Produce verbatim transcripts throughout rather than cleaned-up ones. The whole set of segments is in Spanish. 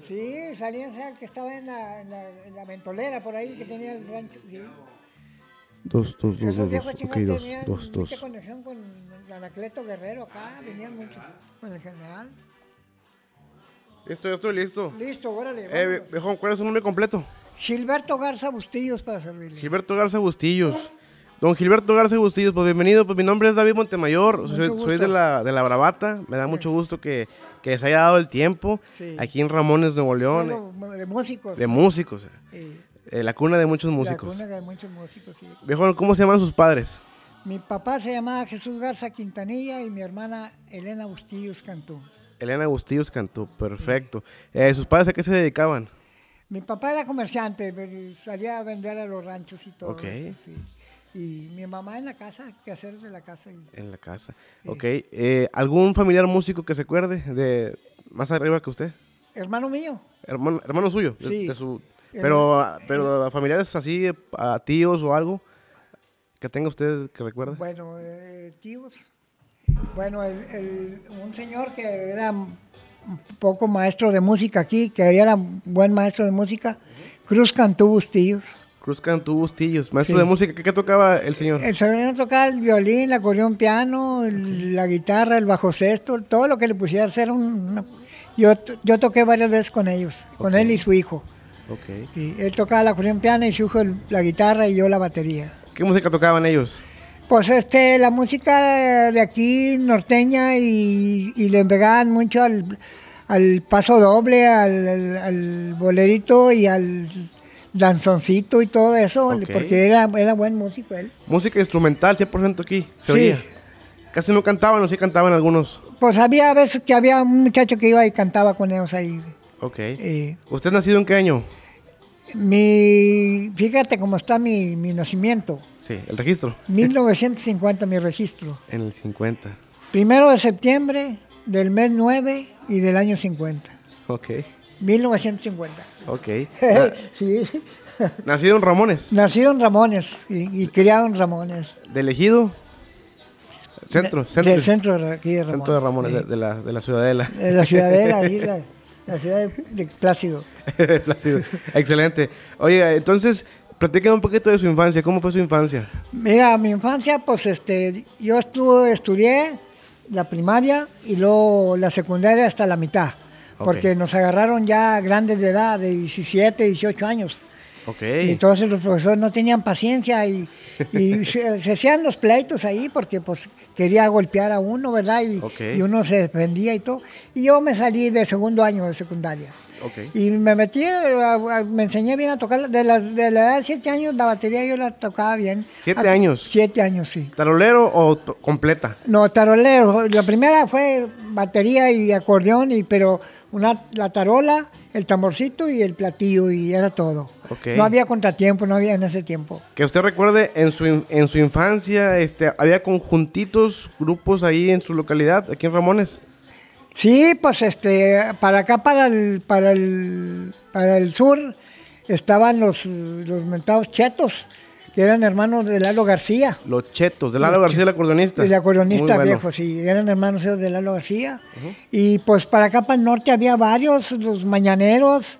Sí, salía el que estaba en la, en, la, en la mentolera por ahí, que tenía el rancho, sí. Dos, dos, dos, Esos dos, viejos dos. Ok, chingados dos, tenían dos, mucha dos. conexión con el Anacleto Guerrero acá, venían mucho con el general. Listo, ya estoy listo. Listo, órale, Eh, vámonos. viejo, ¿cuál es su nombre completo? Gilberto Garza Bustillos para servirle. Gilberto Garza Bustillos. Don Gilberto Garza Bustillos, pues bienvenido. Pues mi nombre es David Montemayor, Mucho soy, gusto. soy de la, de la Bravata. Me da Sí. mucho gusto que, que se haya dado el tiempo Sí. aquí en Ramones, Nuevo León, Bueno, de músicos. de músicos. Sí. Eh, la cuna de muchos La músicos. cuna de muchos músicos, sí. Viejo, ¿cómo se llaman sus padres? Mi papá se llamaba Jesús Garza Quintanilla y mi hermana Elena Bustillos Cantú. Elena Bustillos Cantú, perfecto. Eh, ¿Sus padres a qué se dedicaban? Mi papá era comerciante, salía a vender a los ranchos y todo Ok. eso, sí. Y mi mamá en la casa, quehaceres de la casa. Y, En la casa. Sí. Ok. Eh, ¿Algún familiar músico que se acuerde de más arriba que usted? hermano mío, Hermano, hermano suyo. de- Sí. de su, pero, ah, pero familiares así, eh, a tíos o algo que tenga usted que recuerde. bueno, eh, tíos. Bueno, el, el- un señor que era un poco maestro de música aquí, que era buen maestro de música, Cruz Cantú Bustillos. Cruz Cantú Bustillos, maestro Sí. de música. ¿Qué, qué tocaba el señor? El señor tocaba el violín, el acordeón, piano, el- la guitarra, el bajo sexto, todo lo que le pusiera a hacer. Un, una- yo, yo toqué varias veces con ellos, con Ok. él y su hijo. Ok. Y él tocaba el acordeón, piano y su hijo el- la guitarra y yo la batería. ¿Qué música tocaban ellos? Pues este, la música de aquí norteña y, y le pegaban mucho al, al paso doble, al, al- al bolerito y al danzoncito y todo eso, Ok. porque era, era buen músico él. Música instrumental, cien por ciento aquí. Se Sí. oía. Casi no cantaban, o sí cantaban algunos. Pues había veces que había un muchacho que iba y cantaba con ellos ahí. Ok. Eh, ¿Usted nacido en qué año? mi, fíjate cómo está mi, mi nacimiento. Sí, el registro. mil novecientos cincuenta mi registro. En el cincuenta. Primero de septiembre del mes nueve y del año cincuenta. Ok. mil novecientos cincuenta. Ok. Na- Sí. nacido en Ramones. Nacido en Ramones y, y criado en Ramones. ¿Del Ejido? Centro, De- centro. Del centro de aquí de Ramones. Centro de Ramones, sí. de, de la, de la Ciudadela. De la ciudadela, ahí, la, la ciudad de, de Plácido. Plácido. Excelente. Oye, entonces, platícame un poquito de su infancia. ¿Cómo fue su infancia? Mira, mi infancia, pues este, yo estuve, estudié la primaria y luego la secundaria hasta la mitad, porque Ok. nos agarraron ya grandes de edad, de diecisiete, dieciocho años. Ok. Y entonces los profesores no tenían paciencia y, y se, se hacían los pleitos ahí porque pues quería golpear a uno, ¿verdad? Y, Ok. y uno se defendía y todo. Y yo me salí de segundo año de secundaria. Ok. Y me metí, a- a- me enseñé bien a tocar, de la, de la edad de siete años la batería yo la tocaba bien. ¿Siete A- años? Siete años, sí. ¿Tarolero o t- completa? No, tarolero. La primera fue batería y acordeón, y, pero una, la tarola, el tamborcito y el platillo, y era todo. Ok. No había contratiempo, no había en ese tiempo. Que usted recuerde, en su, in- en su infancia, este, había conjuntitos, grupos ahí en su localidad, aquí en Ramones. Sí, pues este, para acá, para el, para el, para el sur, estaban los, los mentados chetos, que eran hermanos de Lalo García. Los Chetos, de Lalo García, el acordeonista. El acordeonista Muy bueno. viejo, sí, eran hermanos ellos de Lalo García. Y pues para acá, para el norte, había varios, los mañaneros,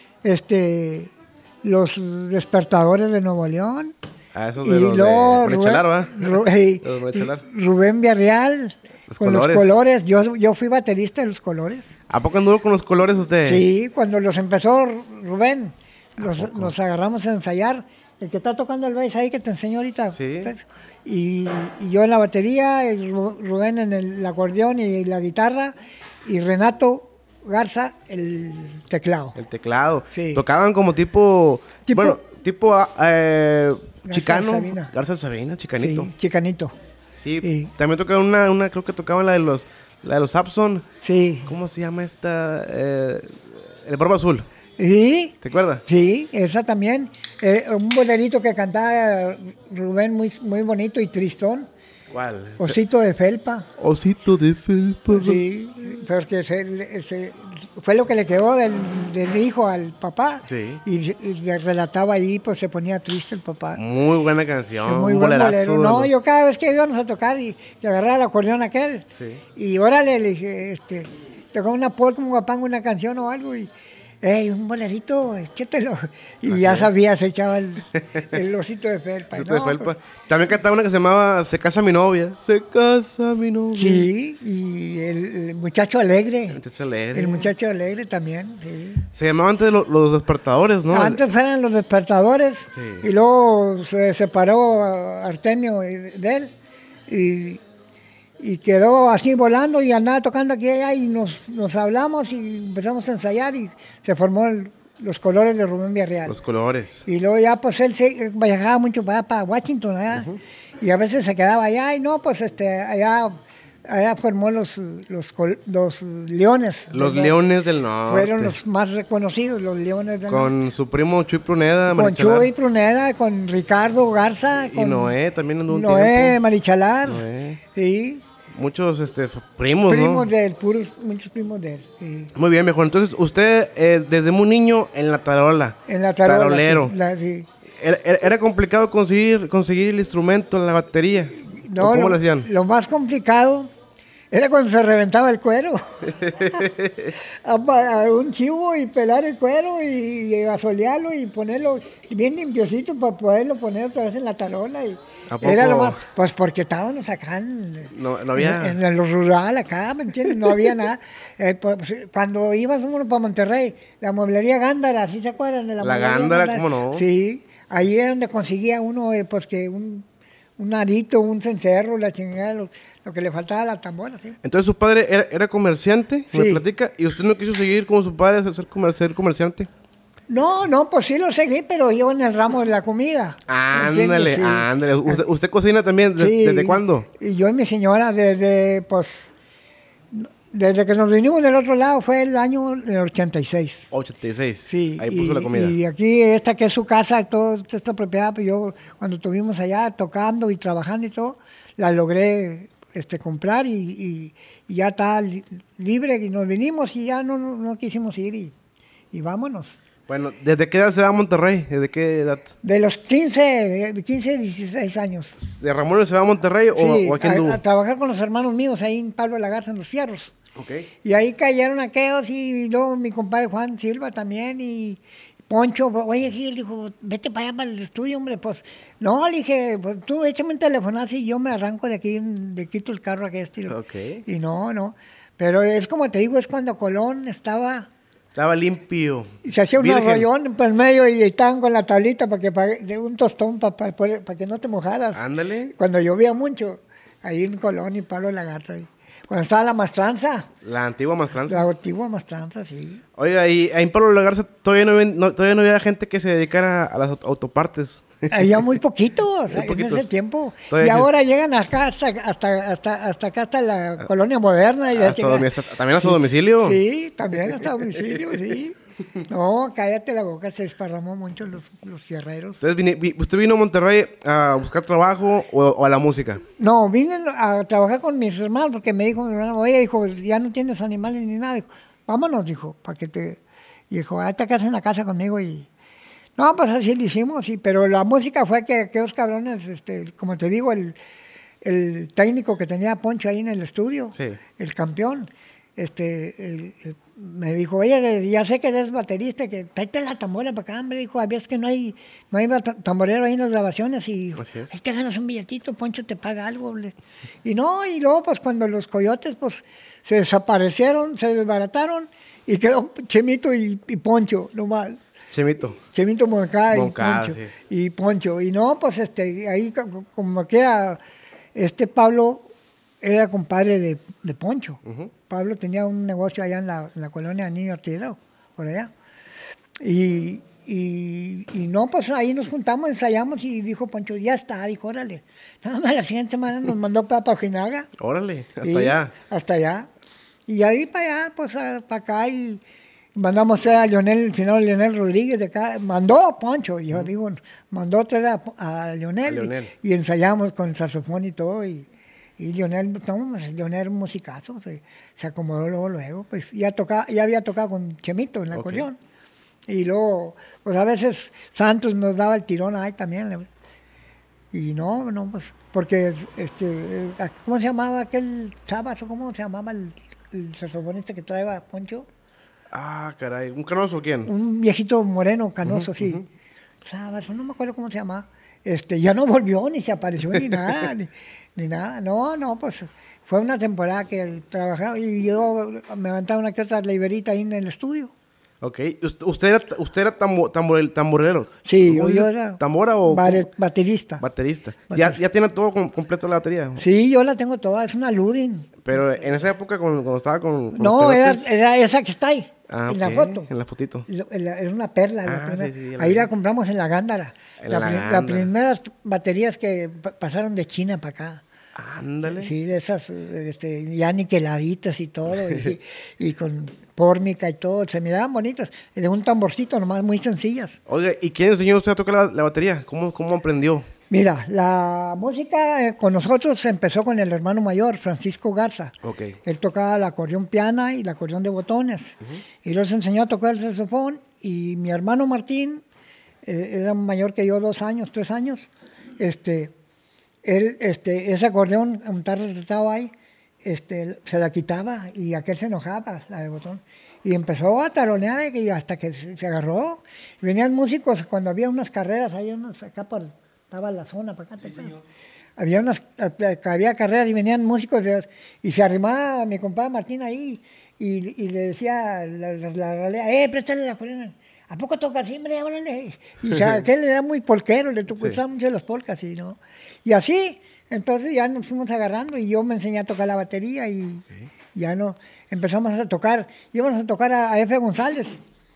este, los despertadores de Nuevo León. Ah, esos de Y los luego de Monchelar, ¿va? Ru- y- Los de Monchelar. Rubén Villarreal, Los con Colores. los colores. Yo, yo fui baterista de los colores. ¿A poco anduvo con los colores usted? Sí, cuando los empezó Rubén, los, nos agarramos a ensayar. El que está tocando el bass ahí que te enseño ahorita. Sí. pues, Y, y yo en la batería, y Ru- Rubén en el, el acordeón y la guitarra, y Renato Garza el teclado. El teclado. Sí. Tocaban como tipo... Tipo- bueno, tipo ah, eh, Garza chicano. Sabina. Garza Sabina, chicanito. Sí, chicanito. Sí. Sí. También tocaban una, una, creo que tocaban la de los, la de los Sapson. Sí. ¿Cómo se llama esta? Eh, el Barba Azul. Sí, ¿Te acuerdas? sí, esa también. Eh, un bolerito que cantaba Rubén muy, muy bonito y tristón. ¿Cuál? Osito de felpa. Osito de felpa. Sí, porque se- se- fue lo que le quedó del, del hijo al papá. Sí. Y, y le relataba ahí, pues se ponía triste el papá. Muy buena canción. Sí, muy un buen bolerazo bolero. de No, los- yo cada vez que íbamos a tocar y que agarraba el acordeón aquel. Sí. Y órale, le dije, este, tocaba una polka, un guapango, una canción o algo. Y ¡ey, un bolerito, échatelo! Y Así ya es. sabía, se echaba el, el osito de felpa. Osito No, de felpa. pues, También cantaba una que se llamaba Se casa mi novia. Se casa mi novia. sí, y el, el muchacho alegre. El muchacho alegre. El muchacho alegre también, sí. Se llamaban antes lo- los despertadores, ¿no? Antes eran los despertadores Sí. y luego se separó a Artemio de él y, y quedó así volando y andaba tocando aquí y allá y nos, nos hablamos y empezamos a ensayar y se formó el- los colores de Rubén Villarreal. Los colores. Y luego ya pues él se viajaba mucho para, para Washington allá y a veces se quedaba allá y no, pues este allá, allá formó los, los, col- los leones. Los del- Leones del Norte. Fueron los más reconocidos, los leones del Norte. Con su primo Chuy Pruneda, Con Marichalar. Chuy Pruneda, con Ricardo Garza, Y con Noé también anduvo un Noé tiempo. Marichalar, Noé. sí, Muchos este, primos, primos ¿no? de él, puros, muchos primos de él, sí. Muy bien, mejor. Entonces, usted eh, desde muy niño en la tarola. En la tarola, Tarolero. sí, la- sí. Era, era- era complicado conseguir, conseguir el instrumento, la batería. No, ¿O ¿Cómo lo, lo hacían? Lo más complicado era cuando se reventaba el cuero. a, pa- a un chivo y pelar el cuero y, y asolearlo y ponerlo bien limpiecito para poderlo poner otra vez en la tarola. Y ¿A poco? era lo más, pues porque estábamos acá en, No- no había- en, en lo rural acá, ¿me entiendes? No había nada. Eh, pues, cuando íbamos uno para Monterrey, la mueblería Gándara, ¿sí se acuerdan de la La mueblería Gándara, ¿cómo no? Sí, ahí era donde conseguía uno, eh, pues que un, un arito, un cencerro, la chingada, lo, lo que le faltaba a la tambora, ¿sí? Entonces, su padre era, era comerciante, me Sí. platica, y usted no quiso seguir como su padre, ser, comer- ser comerciante. No, no, pues sí lo seguí, pero yo en el ramo de la comida. ¿me entiendes? Ándale, Sí. ándale. ¿Usted, usted cocina también? ¿De- Sí, ¿Desde cuándo? Y yo y mi señora, desde, pues, desde que nos vinimos del otro lado, fue el año del ochenta y seis. ochenta y seis. Sí, Ahí y, puso la comida. y aquí, esta que es su casa, toda esta propiedad, pues yo cuando estuvimos allá tocando y trabajando y todo, la logré este, comprar y, y- y ya está li- libre y nos vinimos y ya no, no, no quisimos ir y, y vámonos. Bueno, ¿desde qué edad se va a Monterrey? ¿Desde qué edad? De los quince, de quince, dieciséis años. ¿De Ramón se va a Monterrey o, Sí, o aquí a, anduvo? a trabajar con los hermanos míos ahí en Pablo de la Garza, en Los Fierros. Ok. Y ahí cayeron aquellos y luego mi compadre Juan Silva también y Poncho, oye Gil, dijo, vete para allá para el estudio, hombre, pues, no, le dije, pues tú échame un telefonazo y yo me arranco de aquí, de quito el carro a aquel estilo. Ok. Y no, no, pero es como te digo, es cuando Colón estaba, Estaba limpio. y se hacía un Virgen. arrollón por el medio y estaban con la tablita para que, pa- de un tostón para, para, que no te mojaras. Ándale. Cuando llovía mucho, ahí en Colón y Pablo de la Garza, y cuando estaba la mastranza. La antigua mastranza. La antigua mastranza, sí. Oiga, y ahí en Pablo de la Garza todavía no, ven- no- todavía no había gente que se dedicara a las aut- autopartes. Allá muy poquitos, Muy en poquitos. ese tiempo. Todavía y sí. ahora llegan acá hasta, hasta, hasta, hasta acá, hasta la colonia moderna. Y la Hasta chingada. domi- hasta- también hasta domicilio. Sí, también hasta domicilio, sí. No, cállate la boca, se desparramó mucho los, los fierreros. Entonces, vine- vi- ¿usted vino a Monterrey a buscar trabajo o, o a la música? No, vine a trabajar con mis hermanos porque me dijo mi hermano, oye, dijo, ya no tienes animales ni nada. Dijo, vámonos, dijo, para que te... Y dijo, ah, te quedas en la casa conmigo y... No, pues así lo hicimos, sí, pero la música fue que aquellos cabrones, este, como te digo, el, el técnico que tenía Poncho ahí en el estudio, Sí. el campeón, este, el- el- me dijo, oye, ya sé que eres baterista, que tráete la tambora para acá, hombre. Dijo, a veces que no hay, no hay bata- tamborero ahí en las grabaciones y dijo, Así es. ahí te ganas un billetito, Poncho te paga algo. le- Y no, y luego pues cuando los coyotes pues se desaparecieron, se desbarataron y quedó Chemito y, y Poncho, nomás. Chemito. Chemito Moncada y Moncada, Poncho. sí. Y Poncho. Y no, pues este, ahí co- como que era, este Pablo era compadre de, de Poncho. Ujú. Pablo tenía un negocio allá en la, en la colonia Niño Artillero, por allá. Y, y, y no, pues ahí nos juntamos, ensayamos y dijo Poncho, ya está, dijo, órale. Nada más la siguiente semana nos mandó para Pajinaga. Órale, hasta Sí, allá. Hasta allá. Y ahí para allá, pues a- para acá y mandamos traer a Leonel, el final Leonel Rodríguez de acá. Mandó a Poncho, yo digo, mandó traer a, a Leonel, A Leonel. Y, y ensayamos con el saxofón y todo. Y, y Leonel, no, pues, Leonel era un musicazo, se, se acomodó luego, luego. Pues ya, tocaba, ya había tocado con Chemito en la Ok. acordeón. Y luego, pues a veces Santos nos daba el tirón ahí también. Y no, no, pues, porque, este, eh, ¿cómo se llamaba aquel sábado? ¿Cómo se llamaba el, el saxofonista que traía a Poncho? Ah, caray. ¿Un canoso o quién? Un viejito moreno, canoso, Ujú, sí. ujú. ¿Sabes? No me acuerdo cómo se llama. Este, ya no volvió, ni se apareció, ni nada, ni, ni nada. No, no, pues fue una temporada que trabajaba y yo me levantaba una que otra leiberita ahí en el estudio. Ok. Ust- ¿Usted era, usted era tambo- tambor- tamborero? Sí, ¿Cómo yo, se yo dice? era ¿Tambora o bare- cómo? baterista. Baterista. ¿Ya, Baterista. ya tiene todo com- completo la batería? Sí, yo la tengo toda, es una Ludin. Pero en esa época, cuando, cuando estaba con, con No, los era, telotes- era esa que está ahí, Ah, en la ok, foto. En la fotito. Lo- la- Es una perla. La Ah, primera. sí, sí, la Ahí vi. la compramos en la Gándara. En La, la pri- las Gándara. primeras baterías que pa- pasaron de China para acá. Ándale. Sí, de esas eh, este, ya niqueladitas y todo, y, y con pórmica y todo, se miraban bonitas, de un tamborcito nomás, muy sencillas. Oiga, ¿y quién enseñó a usted a tocar la, la batería? ¿Cómo, cómo aprendió? Mira, la música eh, con nosotros empezó con el hermano mayor, Francisco Garza. Ok. Él tocaba el acordeón piana y el acordeón de botones, y los enseñó a tocar el saxofón, y mi hermano Martín, eh, era mayor que yo, dos años, tres años, este... Él, este, ese acordeón, un tal retratado ahí, este, se la quitaba y aquel se enojaba, la de botón. Y empezó a taronear y hasta que se, se agarró. Venían músicos cuando había unas carreras, había unas acá por, estaba la zona para acá. Sí, había unas, había carreras y venían músicos de, y se arrimaba mi compadre Martín ahí y, y le decía la, la, la ralea, eh, préstale la acordeón. ¿A poco toca así, hombre? Órale. Y o sea, aquel era muy polquero, le tocó Sí. mucho las polcas y no. Y así, entonces ya nos fuimos agarrando y yo me enseñé a tocar la batería y Sí. ya no, empezamos a tocar, íbamos a tocar a, a F. González.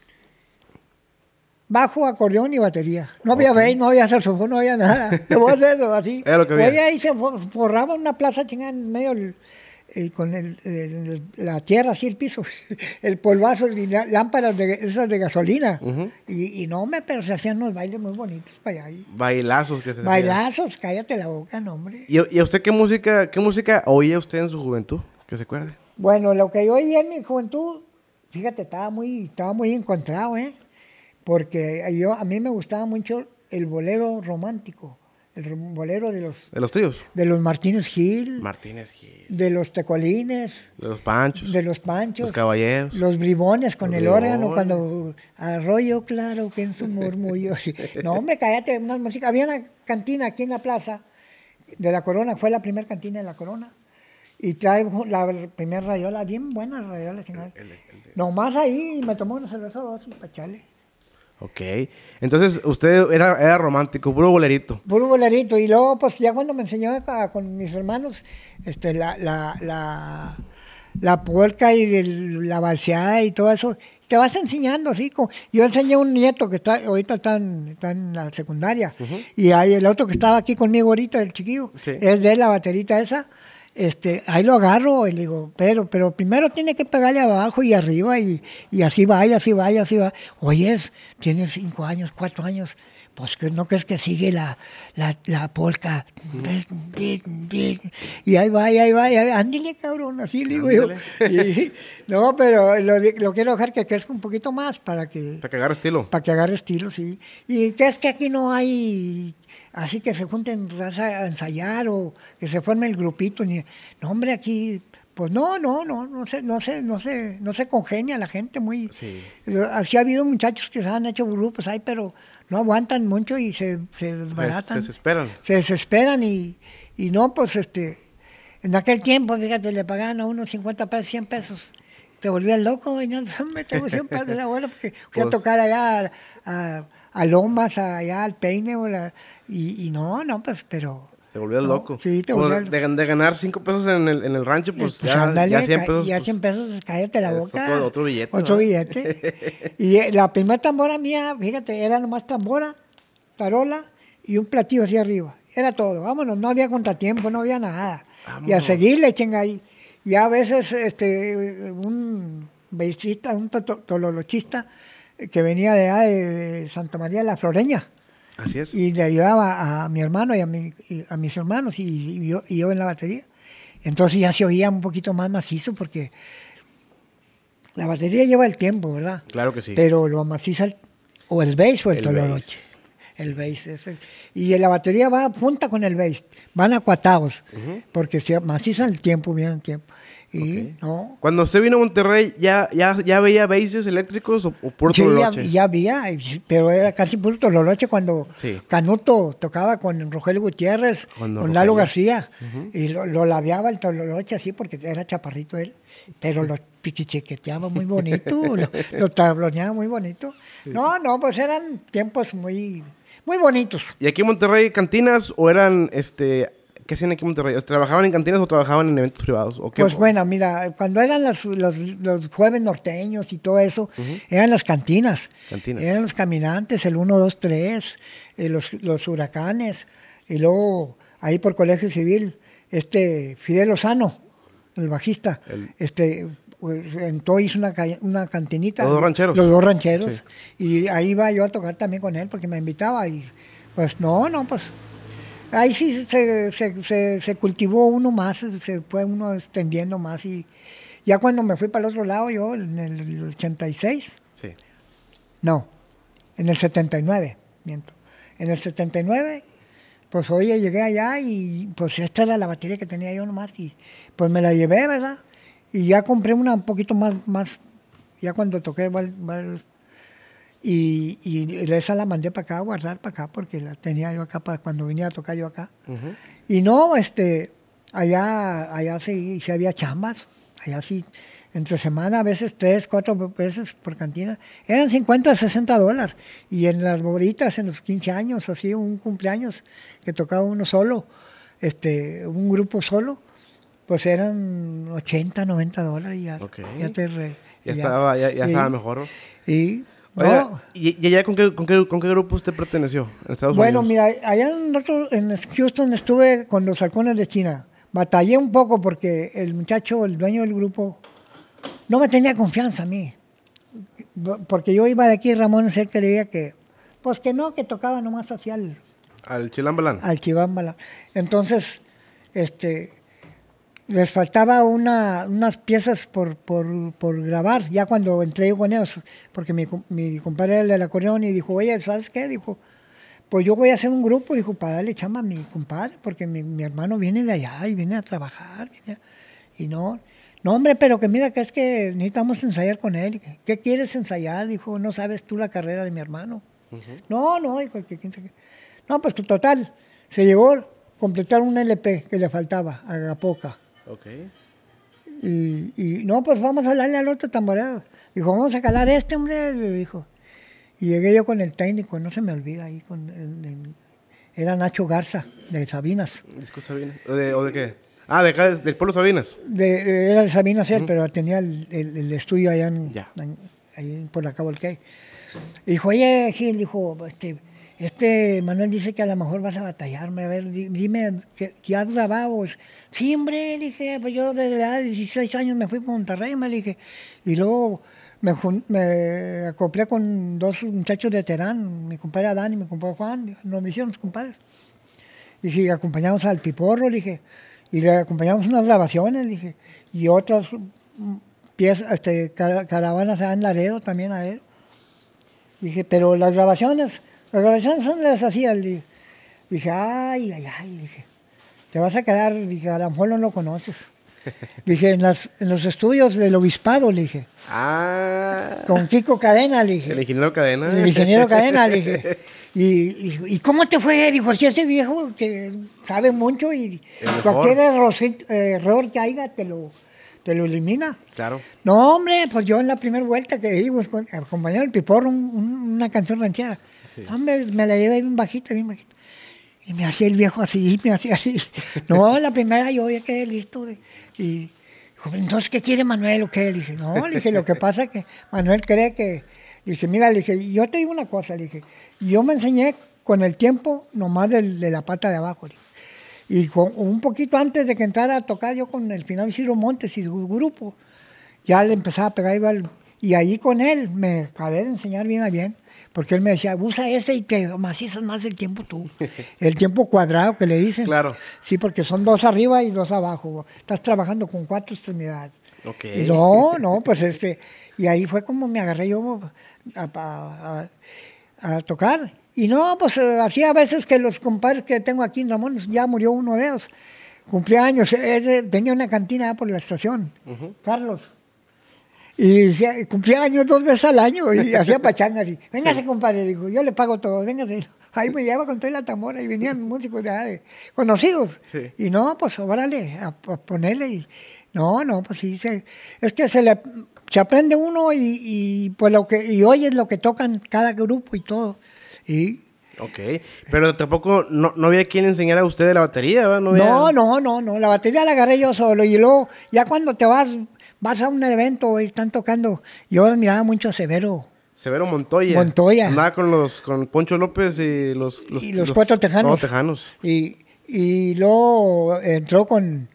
Bajo, acordeón y batería. No había Ok. bass, no había saxofón, no había nada. De voz de eso, así. Era lo que había. Oye, ahí se for- forraba una plaza chingada en medio del- eh, con el, el- la tierra, así el piso, el polvazo y la- lámparas de, esas de gasolina. Ujú. y, y no, me, pero se hacían unos bailes muy bonitos para allá. y Bailazos que se hacían. bailazos, cállate la boca, no, hombre. ¿Y, ¿Y a usted qué música, qué música oía usted en su juventud? Que se acuerde. Bueno, lo que yo oí en mi juventud, fíjate, estaba muy, estaba muy encontrado, ¿eh? Porque yo, a mí me gustaba mucho el bolero romántico, el ro- bolero de los, De los tríos. de los Martínez Gil, Martínez Gil. de los Tecolines, De los Panchos. de los Panchos, Los Caballeros. los bribones con Los el órgano, bribones. cuando arroyo claro que en su murmullo. No, hombre, cállate, una música. Había una cantina aquí en la plaza de la Corona, fue la primera cantina de la Corona. Y trae la primera rayola, bien buena rayola. chingada. El- el- el- Nomás ahí me tomó una cerveza o dos y pa' echarle. Ok. Entonces, usted era, era romántico, puro bolerito. Puro bolerito. Y luego, pues ya cuando me enseñó a- con mis hermanos, este, la, la, la, la polca y el- la balseada y todo eso, te vas enseñando así. Como, yo enseñé a un nieto que está, ahorita está en, está en la secundaria, y hay el otro que estaba aquí conmigo ahorita, el chiquillo, Sí. es de él, la baterita esa. Este, ahí lo agarro y le digo, pero, pero primero tiene que pegarle abajo y arriba y, y así va, y así va, y así va. Oyes, tienes cinco años, cuatro años, pues que no crees que sigue la, la, la polca. Y ahí va, y ahí va, y ahí va. Ándale, cabrón, así le digo yo. Y- no, pero lo, lo quiero dejar que crezca un poquito más para que, Para que agarre estilo. para que agarre estilo, sí. Y que es que aquí no hay así que se junten raza a ensayar o que se forme el grupito. Ni, no, hombre, aquí, pues no, no, no, no se, no se, no se, no se congenia la gente muy. Sí. Así ha habido muchachos que se han hecho grupos ahí, pero no aguantan mucho y se, se Se, desbaratan. se esperan. Se desesperan y, y no, pues este, en aquel tiempo, fíjate, le pagaban a uno cincuenta pesos, cien pesos. Te volvías loco, y no, me tengo cien pesos de la abuela porque fui a Pues- tocar allá a, a, a Lomas, allá al Peine, o la- y, y no, no, pues, pero... Te volvías no, loco. Sí, te Pues, volvías de, de ganar cinco pesos en el, en el rancho, pues, pues ya, ándale, ya cien ca- pesos. ya pues, cien pesos, cállate la es boca. otro- otro billete, Otro ¿no? billete. Y eh, la primera tambora mía, fíjate, era nomás tambora, tarola y un platillo hacia arriba. Era todo, vámonos, no había contratiempo, no había nada. Y a Vámonos. seguirle, chinga ahí. Y a veces este, un beisista, un to- to- tololochista eh, que venía de, allá de, de Santa María de la Floreña Así es. y le ayudaba a mi hermano y a, mi, y a mis hermanos y, y yo, y yo en la batería. Entonces ya se oía un poquito más macizo porque la batería lleva el tiempo, ¿verdad? Claro que sí. Pero lo maciza el- o el bass o el, El tololoche. El bass es el- y la batería va junta con el bass, van acuatados, porque se maciza el tiempo, bien el tiempo. Y Okay. no. Cuando usted vino a Monterrey, ¿ya, ya, ya veía bases eléctricos o, o puro Sí, ya, tololoche? ya había, y- pero era casi puro tololoche cuando Sí. Canuto tocaba con Rogelio Gutiérrez, Cuando con Lalo Rogelio. García, Ujú. y lo, lo ladeaba el tololoche así porque era chaparrito él, pero lo pichichequeteaba muy bonito, lo, lo tabloneaba muy bonito. No, no, pues eran tiempos muy, muy bonitos. ¿Y aquí en Monterrey cantinas o eran, este, qué hacían aquí en Monterrey? ¿Trabajaban en cantinas o trabajaban en eventos privados? ¿O qué? Pues bueno, mira, cuando eran los, los, los jueves norteños y todo eso, Ujú. eran las cantinas. Cantinas. Eran los caminantes, el uno, dos, tres, eh, los, los huracanes. Y luego, ahí por Colegio Civil, este Fidel Lozano, el bajista, El- este pues, entró, hizo una, ca- una cantinita. Los dos rancheros. Los dos rancheros. Sí. Y ahí iba yo a tocar también con él porque me invitaba. Y pues no, no, pues ahí sí se, se, se, se cultivó uno más, se fue uno extendiendo más. Y ya cuando me fui para el otro lado, yo en el ochenta y seis, Sí. no, en el setenta y nueve, miento. En el setenta y nueve, pues oye, llegué allá y pues esta era la batería que tenía yo nomás y pues me la llevé, ¿verdad? Y ya compré una un poquito más, más ya cuando toqué val- varios, y, y esa la mandé para acá a guardar para acá porque la tenía yo acá para cuando venía a tocar yo acá. Ujú. Y no, este, allá, allá sí, sí había chambas, allá sí, entre semana, a veces tres, cuatro veces por cantina, eran cincuenta, sesenta dólares. Y en las bolitas, en los quince años, así, un cumpleaños, que tocaba uno solo, este, un grupo solo, pues eran ochenta, noventa dólares y ya, Ok. ya te re- Ya, y estaba, ya, ya y- estaba mejor, ¿no? Y, Oiga, no, ¿y, y allá con qué, con, qué, con qué grupo usted perteneció en Estados bueno, Unidos? mira, allá en, otro- en Houston estuve con los halcones de China. Batallé un poco porque el muchacho, el dueño del grupo, no me tenía confianza a mí. Bo- Porque yo iba de aquí, Ramón, él creía que, pues que no, que tocaba nomás hacia el, Al Chilambalán. al Chibámbala. Entonces, este, les faltaba una, unas piezas por, por, por grabar, ya cuando entré yo con ellos, porque mi, com- mi compadre era el del acordeón y dijo, oye, ¿sabes qué? Dijo, pues yo voy a hacer un grupo, dijo, para darle chamba a mi compadre, porque mi, mi hermano viene de allá y viene a trabajar. viene a- y no, no, hombre, pero que mira que es que necesitamos ensayar con él. Y que, ¿qué quieres ensayar? Dijo, no sabes tú la carrera de mi hermano. Ujú. No, no, dijo, que quién sabe qué. No, pues que total, se llegó a completar un L P que le faltaba a Agapoca. Ok. Y, y no, pues vamos a hablarle al otro tamborero. Dijo, vamos a calar este, hombre, le dijo. Y llegué yo con el técnico, no se me olvida ahí, con el- el- era Nacho Garza, de Sabinas. ¿Disco Sabinas? ¿O de, o de qué? Ah, de acá, del pueblo Sabinas. De, de- era de Sabinas él, pero tenía el, el- el estudio allá en, Ya. en- ahí por la Cabo del Cay. Y dijo, oye, Gil, dijo, este, este Manuel dice que a lo mejor vas a batallarme, a ver, di- dime, ¿que, que has grabado? Sí, hombre, dije, pues yo desde la edad de dieciséis años me fui para Monterrey, me dije, y luego me, jun- me acoplé con dos muchachos de Terán, mi compadre Adán y mi compadre Juan, nos hicieron los compadres. Y dije, acompañamos al Piporro, le dije, y le acompañamos unas grabaciones, le dije, y otras mm, piezas, este, cara- caravanas allá en Laredo también a él. Dije, pero las grabaciones, las grabaciones son las hacía. Le dije, dije, ay, ay, ay, dije, te vas a quedar, dije, a lo mejor no lo conoces. Dije, en, las, en los estudios del obispado, le dije, Ah. con Kiko Cadena, le dije. El ingeniero Cadena. El ingeniero Cadena, le dije. Y, y, ¿y cómo te fue? Dijo, si ese viejo que sabe mucho y El mejor. cualquier errorcito- eh, error que haya te lo, te lo elimina. Claro. No, hombre, pues yo en la primera vuelta que íbamos con acompañado el Piporro, un- un- una canción ranchera. Sí. Hombre, me la llevé bien bajita, bien bajita. Y me hacía el viejo así, me hacía así. No, la primera yo ya quedé listo. de- y dijo, entonces, ¿qué quiere Manuel o qué? Le dije, no, le dije, lo que pasa es que Manuel cree que... Le dije, mira, le dije, yo te digo una cosa, le dije, yo me enseñé con el tiempo nomás del- de la pata de abajo. le dije. Y con- un poquito antes de que entrara a tocar yo con el final Ciro Montes y su grupo, ya le empezaba a pegar igual. Y ahí con él me acabé de enseñar bien a bien, porque él me decía, usa ese y te macizas más el tiempo tú. El tiempo cuadrado que le dicen. Claro. Sí, porque son dos arriba y dos abajo. Estás trabajando con cuatro extremidades. Ok. Y no, no, pues este, y ahí fue como me agarré yo a, a- a- a tocar. Y no, pues eh, así a veces que los compadres que tengo aquí en Ramón, ya murió uno de ellos. cumpleaños, ese, tenía una cantina por la estación, uh-huh. Carlos. Y decía, cumplía años dos veces al año y hacía pachangas. Y, véngase, sí. compadre, dijo, yo le pago todo, véngase. Ahí me llevaba con toda la tambora y venían músicos de, de conocidos. Sí. Y no, pues órale, a, a ponerle. Y, no, no, pues sí, se, es que se le se aprende uno y, y pues lo que y oyes lo que tocan cada grupo y todo. Y ok, pero tampoco no, no había quien enseñara a usted de la batería, ¿verdad? No, había... no, no, no, no, la batería la agarré yo solo y luego ya cuando te vas vas a un evento y están tocando, yo admiraba mucho a Severo. Severo Montoya. Montoya. Andaba con los con Poncho López y los los, y los, los cuatro tejanos. Cuatro tejanos. Y, y luego entró con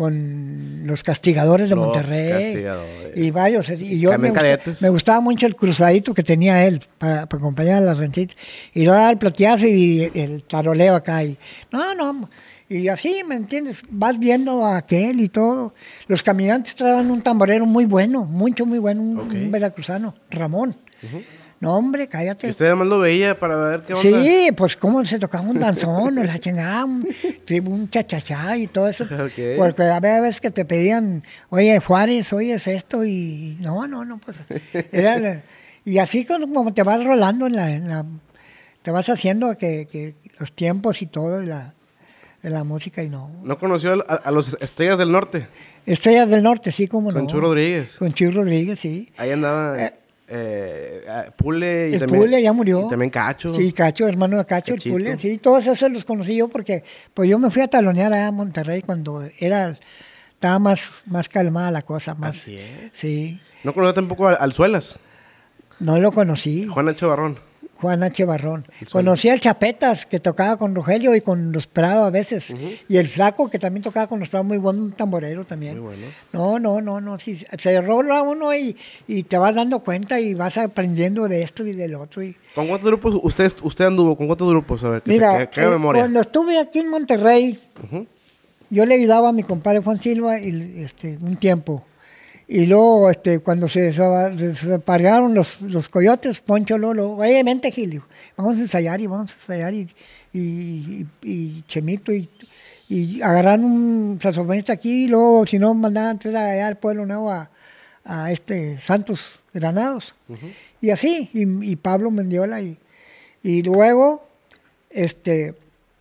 con los Castigadores de los Monterrey Castigadores. Y varios y yo me, gusta, me gustaba mucho el cruzadito que tenía él para, para acompañar a las rentitas y luego el plateazo y el taroleo acá y no no y así, ¿me entiendes? Vas viendo a aquel y todo. Los Caminantes traían un tamborero muy bueno, mucho, muy bueno, un, okay. un veracruzano, Ramón. Uh-huh. No, hombre, cállate. ¿Y usted además lo veía para ver qué onda? Sí, pues cómo se tocaba un danzón, o la chingada, un, un chachachá y todo eso. Okay. Porque había veces que te pedían, oye, Juárez, oye, es esto, y no, no, no, pues. Era, y así como te vas rolando en la, en la te vas haciendo que, que los tiempos y todo, de la, de la música y no. ¿No conoció a, a los Estrellas del Norte? Estrellas del Norte, sí, como no. Con Chu Rodríguez. Con Chu Rodríguez, sí. Ahí andaba. Eh, Eh, Pule y el también, Pule ya murió. Y también Cacho. Sí, Cacho, hermano de Cacho, Cachito. El Pule. Sí, todos esos los conocí yo porque pues yo me fui a talonear a Monterrey cuando era estaba más, más calmada la cosa. Más, Así es. Sí. ¿No conoció tampoco a Alzuelas? No lo conocí. Juan H. Barrón. Juan H. Barrón. Conocí al Chapetas, que tocaba con Rogelio y con los Prado a veces. Uh-huh. Y el Flaco, que también tocaba con los Prado, muy buen tamborero también. Muy bueno. No, no, no, no. Sí, se rola uno y, y te vas dando cuenta y vas aprendiendo de esto y del otro. Y... ¿Con cuántos grupos usted, usted anduvo? ¿Con cuántos grupos? A ver, que Mira, se, que, que eh, memoria. Cuando estuve aquí en Monterrey, uh-huh. yo le ayudaba a mi compadre Juan Silva y, este, un tiempo. Y luego, este, cuando se separaron los, los coyotes, Poncho Lolo, oye, vente, Gil, vamos a ensayar y vamos a ensayar. Y, y, y, y Chemito, y, y agarraron un saxofonista aquí, y luego, si no, mandaban traer allá al Pueblo Nuevo a, a este Santos Granados. Uh-huh. Y así, y, y Pablo Mendiola. Y, y luego, este,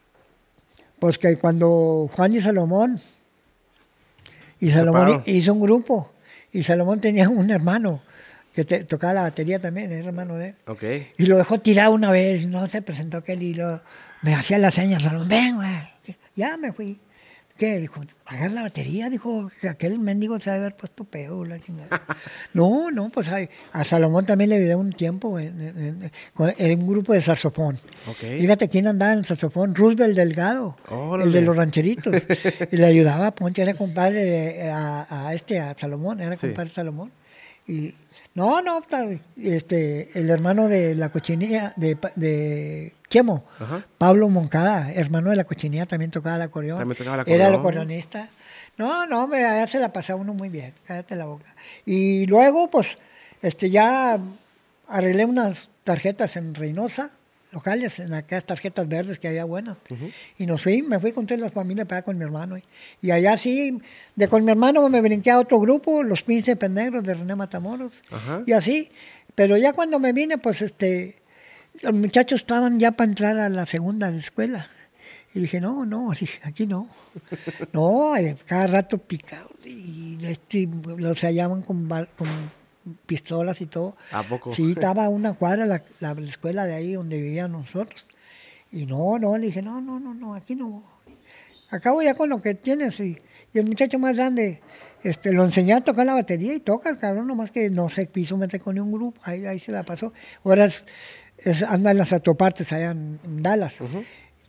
pues que cuando Juan y Salomón, y Salomón hizo un grupo. Y Salomón tenía un hermano que te, tocaba la batería también, era hermano de él. Okay. Y lo dejó tirado una vez, no se presentó aquel y lo, me hacía las señas, Salomón, ven, güey. Ya me fui. ¿Qué? Dijo, agarra la batería, dijo, que aquel mendigo se debe haber puesto pedo, la chingada. No, no, pues a, a Salomón también le di un tiempo en, en, en, en un grupo de saxofón. Okay. Fíjate quién andaba en el saxofón, Roosevelt Delgado, Órale. El de los rancheritos. Y le ayudaba a Poncho, era compadre de, a, a este, a Salomón, era compadre de sí. Salomón. Y no, no, este, el hermano de la cochinilla, de, de Chemo, ajá. Pablo Moncada, hermano de la cochinilla, también tocaba el acordeón. También tocaba el acordeón. Era el acordeonista. No, no, me, ya se la pasaba uno muy bien, cállate la boca. Y luego, pues, este, ya arreglé unas tarjetas en Reynosa, locales, en aquellas tarjetas verdes que había buenas. Uh-huh. Y nos fui, me fui con toda la familia para allá con mi hermano. Y, y allá sí, de con mi hermano me brinqué a otro grupo, Los Príncipes Negros de René Matamoros. Uh-huh. Y así. Pero ya cuando me vine, pues este, los muchachos estaban ya para entrar a la segunda de la escuela. Y dije, no, no, dije, aquí no. No, cada rato picados. Y, y los hallaban con, con pistolas y todo. ¿A poco? Sí, estaba a una cuadra la, la, la escuela de ahí donde vivíamos nosotros. Y no, no, le dije, no, no, no, no, aquí no. Acabo ya con lo que tienes. Y, y el muchacho más grande, este, lo enseñé a tocar la batería y toca el cabrón, nomás que no se quiso meter con ningún grupo. Ahí, ahí se la pasó. Ahora es, es, anda en las autopartes allá en, en Dallas. Uh-huh.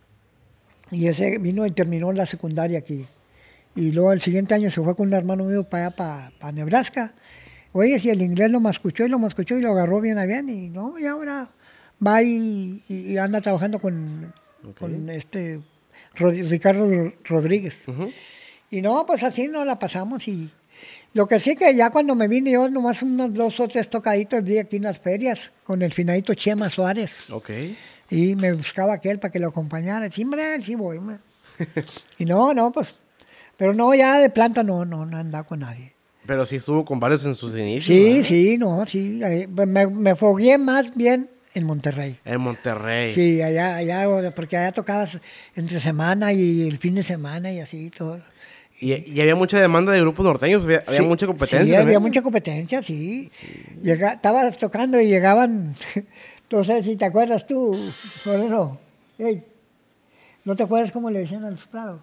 Y ese vino y terminó la secundaria aquí. Y luego el siguiente año se fue con un hermano mío para allá, para, para Nebraska. Oye, si el inglés lo mascuchó y lo mascuchó y lo agarró bien a bien, y no, y ahora va y, y anda trabajando con, okay. con este Ricardo Rodríguez. Uh-huh. Y no, pues así nos la pasamos. Y lo que sí que ya cuando me vine yo, nomás unos dos o tres tocaditos di aquí en las ferias, con el finadito Chema Suárez. Okay. Y me buscaba aquel para que lo acompañara. Sí, hombre, sí voy, hombre. Y no, no, pues Pero no, ya de planta no, no, no andaba con nadie. Pero sí estuvo con varios en sus inicios. Sí, ¿verdad? sí, no, sí. ahí, Me, me fogueé más bien en Monterrey. En Monterrey. Sí, allá, allá, porque allá tocabas entre semana y el fin de semana y así todo. Y, y había mucha demanda de grupos norteños, había, había Sí, mucha competencia. Sí, había también. mucha competencia, sí. Llega, estabas tocando y llegaban, no sé si te acuerdas tú, Moreno. Hey, ¿no te acuerdas cómo le decían a los Prados?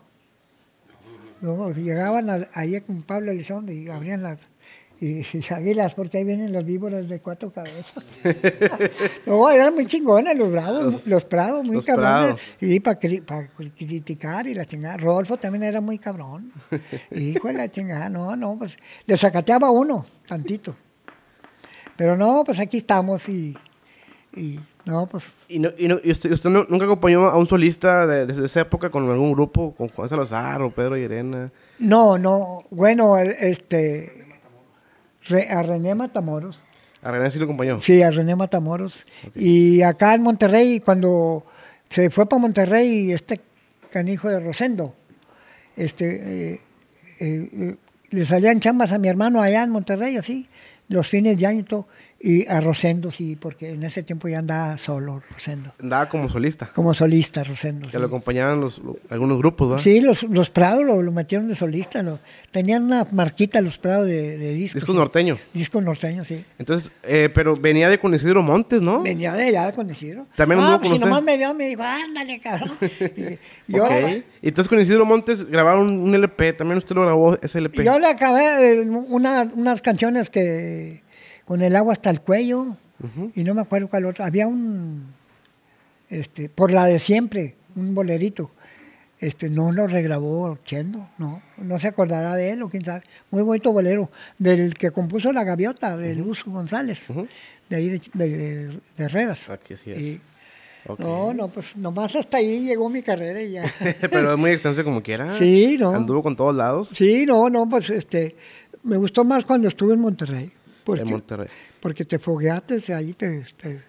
No, llegaban a- ahí con Pablo Elizondo y abrían las y, y águilas, porque ahí vienen las víboras de cuatro cabezas. No, eran muy chingones los bravos, los, los Prados, muy los cabrones. Prados. Y para criticar y la chingada. Rodolfo también era muy cabrón. Hijo de la chingada, no, no, pues le sacateaba uno, tantito. Pero no, pues aquí estamos y, y no, pues ¿Y, no, y, no, y usted, usted no- nunca acompañó a un solista de- desde esa época con algún grupo, con Juan Salazar o Pedro Llerena? no, no, bueno, el- este, Re- a René Matamoros. A René sí lo acompañó. Sí, a René Matamoros. Y acá en Monterrey, cuando se fue para Monterrey, este canijo de Rosendo, este, eh, eh, eh, le salían chambas a mi hermano allá en Monterrey, así, los fines de año y todo. Y a Rosendo, sí, porque en ese tiempo ya andaba solo Rosendo. Andaba como solista. Como solista, Rosendo. Que sí. lo acompañaban los, lo- algunos grupos, ¿verdad? Sí, los, los Prados lo, lo metieron de solista. Lo, tenían una marquita los Prados de, de discos. Discos sí. norteños. Discos norteños, sí. Entonces, eh, pero venía de con Isidro Montes, ¿no? Venía de allá con Isidro. ¿También ah, anduvo pues con si usted? nomás me vio, me dijo, ándale, cabrón. Y, y yo, Ok. Y entonces con Isidro Montes grabaron un L P. También usted lo grabó ese L P. yo le acabé eh, una- unas canciones que con el agua hasta el cuello. Ujú. Y no me acuerdo cuál otro. Había un, este, por la de siempre, un bolerito. Este, no lo regrabó Chendo, no, no se acordará de él o quién sabe. Muy bonito bolero, del que compuso La Gaviota, de Luz González, Ujú. de ahí de, de, de- de Herreras. Aquí así es. Y- Ok. No, no, pues nomás hasta ahí llegó mi carrera y ya. Pero es muy extensa como quiera. Sí, no. Anduvo con todos lados. Sí, no, no, pues este, me gustó más cuando estuve en Monterrey. Porque, En Monterrey. porque te fogueaste, ahí te... te-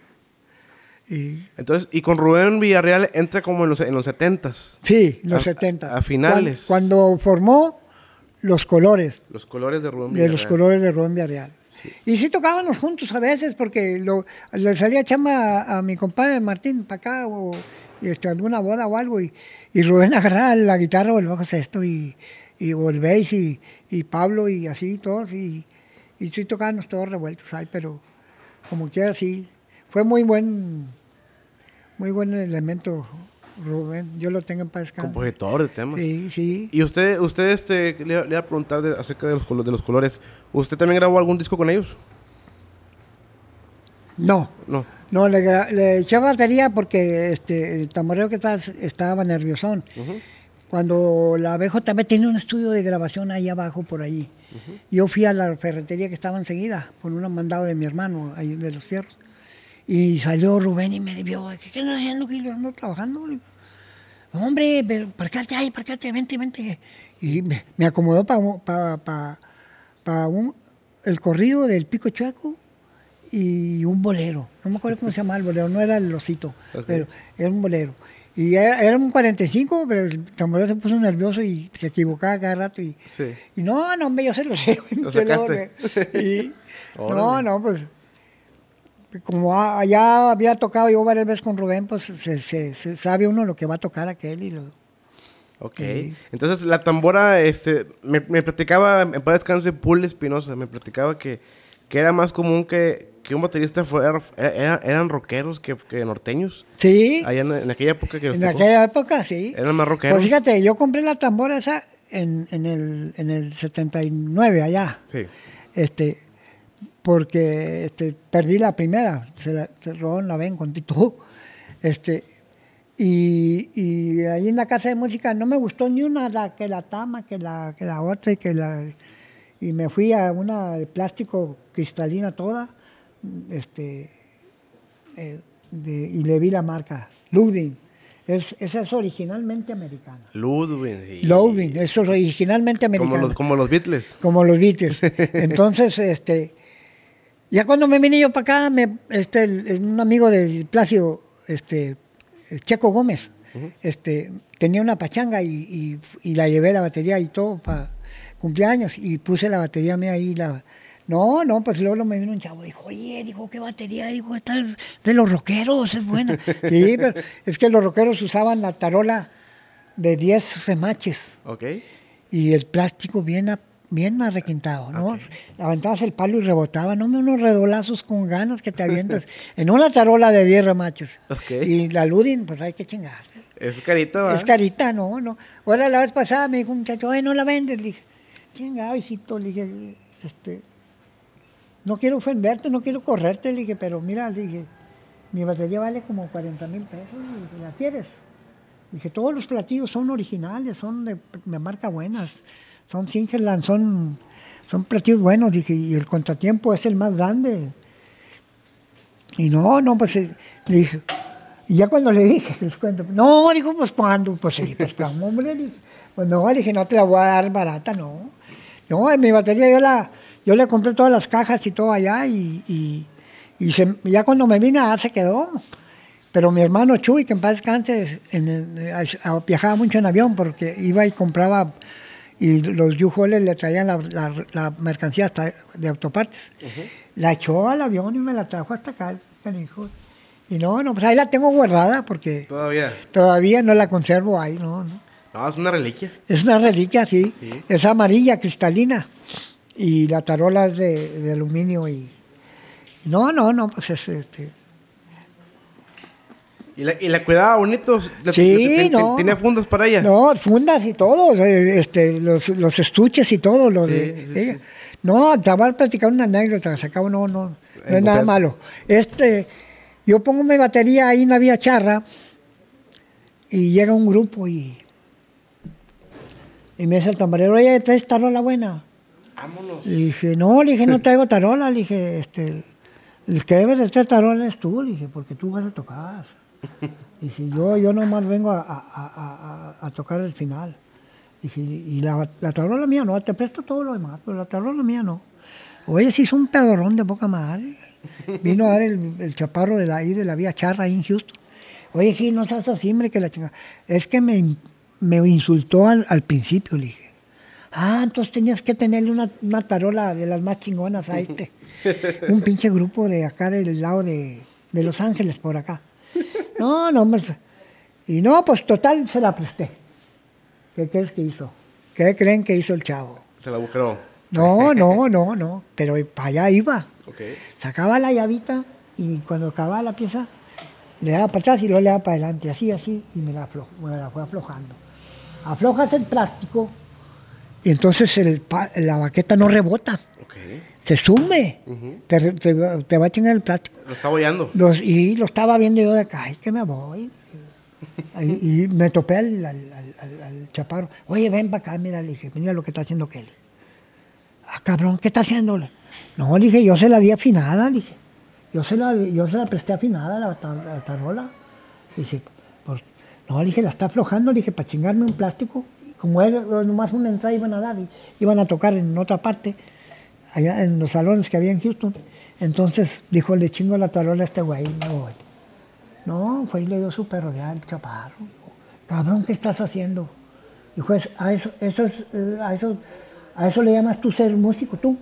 y, Entonces, y con Rubén Villarreal entra como en los, en los setentas. sí, los A- setenta. a finales. Cuan- Cuando, formó Los Colores, Los colores de Rubén de Villarreal. Los Colores de Rubén Villarreal. Sí. Y sí tocábamos juntos a veces, porque lo, le salía chamba a, a mi compadre Martín para acá, o este, alguna boda o algo, y, y Rubén agarraba la guitarra o el bajo sexto, y, y o el bass, y, y Pablo, y así, todos, y, y sí tocábamos todos revueltos ahí, pero como quiera, sí. Fue muy buen, muy buen elemento, Rubén. Yo lo tengo en paz descanse. Compositor de temas. Sí, sí. Y usted, usted este, le, le iba a preguntar de- acerca de los, colo- de los colores. ¿Usted también grabó algún disco con ellos? No. No. No, le, gra- le eché batería porque este, el tamborero que estaba, estaba nerviosón. Ujú. Cuando la B J M tenía un estudio de grabación ahí abajo, por ahí. Yo fui a la ferretería que estaba enseguida, por un mandado de mi hermano, ahí de los fierros. Y salió Rubén y me vio, ¿qué, qué andas haciendo? ¿Qué ando trabajando? Le digo, hombre, pero parquéate ahí, parquéate, vente, vente. Y me, me acomodó para pa, pa, pa un- el corrido del Pico Chueco y un bolero. No me acuerdo cómo se llamaba el bolero, no era el osito, Ok. pero era un bolero. Y era, era un cuarenta y cinco, pero el tamborero se puso nervioso y se equivocaba cada rato. Y, Sí. y no, no, hombre, yo se lo sé. ¿Lo Yo sacaste? y, no, Órale. no, pues como a- allá había tocado yo varias veces con Rubén, pues se, se- se sabe uno lo que va a tocar aquel y lo... Ok. Sí. Entonces, la tambora, este, me, me platicaba, en paz descanse, Pul Espinosa, me platicaba que, que era más común que, que un baterista fuera, era- eran rockeros que, que norteños. Sí, Allá en, en aquella época que los en tocó, aquella época, sí. eran más rockeros. Pues fíjate, yo compré la tambora esa en, en, el, en el setenta y nueve allá, Sí. este, porque este, perdí la primera, se, la, se robaron la ven con todo. Este, y, y ahí en la casa de música no me gustó ni una la, que la tama, que la, que la otra, y que la... Y me fui a una de plástico cristalina toda, este, eh, de- y le vi la marca, Ludwig. Es, esa es originalmente americana. Ludwig. y- Ludwig, es originalmente americana. Como los, como los Beatles. Como los Beatles. Entonces, este, ya cuando me vine yo para acá, me, este, el- el- un amigo de Plácido, este, el Checo Gómez, uh-huh. este, tenía una pachanga y, y, y la llevé la batería y todo para cumpleaños y puse la batería mía ahí. La, no, no, pues luego me vino un chavo, dijo, oye, dijo, ¿qué batería? Dijo, esta es de los rockeros, es buena. Sí, pero es que los rockeros usaban la tarola de diez remaches. Ok. Y el plástico bien, a, bien arrequintado, ¿no? Okay. Aventabas el palo y rebotaba, no, unos redolazos con ganas que te avientas en una tarola de diez remaches. Okay. Y la Ludin, pues hay que chingar. Es carita, ¿verdad? Es carita, no, no. Ahora la vez pasada me dijo un muchacho, ay, no la vendes. Le dije, chingado, hijito, le dije, este, no quiero ofenderte, no quiero correrte, le dije, pero mira, le dije, mi batería vale como cuarenta mil pesos, le dije, ¿la quieres? Dije, todos los platillos son originales, son de, de marca buenas, son Singerland, son, son platillos buenos, dije, y el contratiempo es el más grande. Y no, no, pues, le dije, y ya cuando le dije, les cuento, no, dijo, pues, ¿cuándo? Pues, sí, pues, ¿cómo, hombre? Dije, pues, no, le dije, no te la voy a dar barata, no. No, en mi batería yo la, yo le compré todas las cajas y todo allá, y, y, y se, ya cuando me vine, ah, se quedó. Pero mi hermano Chuy, que en paz descanse, en, en, viajaba mucho en avión porque iba y compraba, y los U-Haules le traían la, la, la mercancía hasta de autopartes. Uh-huh. La echó al avión y me la trajo hasta acá, canijo. Y no, no, pues ahí la tengo guardada porque... ¿Todavía? Todavía no la conservo ahí, no, no. No, es una reliquia. Es una reliquia, sí. sí. Es amarilla, cristalina. Y la tarola es de, de aluminio y... y no, no, no, pues es... este ¿Y la, y la cuidaba bonito? Sí, no. ¿Tenía fundas para ella? No, fundas y todo, este, los, los estuches y todo. Lo sí, de sí, ella. Sí. No, te voy a platicar una anécdota, se acabó, no, no, no es nada malo. Este, yo pongo mi batería ahí en la vía charra y llega un grupo y, y me dice el tamborero, oye, ¿traes tarola buena? Vámonos. Le dije, no, le dije, no traigo tarola, le dije, este, el que debes de traer tarola es tú, le dije, porque tú vas a tocar. Dije, yo, yo nomás vengo a, a, a, a, a tocar el final. Dije, y la, la tarola mía no, te presto todo lo demás, pero la tarola mía no. Oye, sí, es un pedorrón de poca madre. Vino a dar el, el chaparro de la, ahí de la vía charra ahí en Houston. Oye, sí, no seas así, hombre, que la chingada. Es que me, me insultó al, al principio, le dije. Ah, entonces tenías que tenerle una, una tarola de las más chingonas a este. Un pinche grupo de acá del lado de, de Los Ángeles, por acá. No, no, hombre. Y no, pues total, se la presté. ¿Qué crees que hizo? ¿Qué creen que hizo el chavo? Se la agujeró. No, no, no, no. Pero para allá iba. Okay. Sacaba la llavita y cuando acababa la pieza, le daba para atrás y luego le daba para adelante. Así, así, y me la, aflo, me la fue aflojando. Aflojas el plástico y entonces el, la baqueta no rebota. Okay. Se sume, uh-huh. te, te, te va a chingar el plástico. Lo estaba oyendo. Los, y lo estaba viendo yo de acá, ay, que me voy. y, y me topé al, al, al, al chaparro. Oye, ven para acá, mira, le dije, mira lo que está haciendo Kelly. Ah, cabrón, ¿qué está haciendo? No, le dije, yo se la di afinada, le dije. Yo se la, yo se la presté afinada, la, la, la tarola. Le dije, por, no, le dije, la está aflojando, le dije, para chingarme un plástico. Como él, nomás una entrada iban a dar, y iban a tocar en otra parte, allá en los salones que había en Houston. Entonces dijo, le chingo la tarola a este güey, me voy. No, fue y le dio su perro de al chaparro. Dijo, cabrón, ¿qué estás haciendo? Dijo, a eso, eso, es, a eso, a eso le llamas tú ser músico, tú.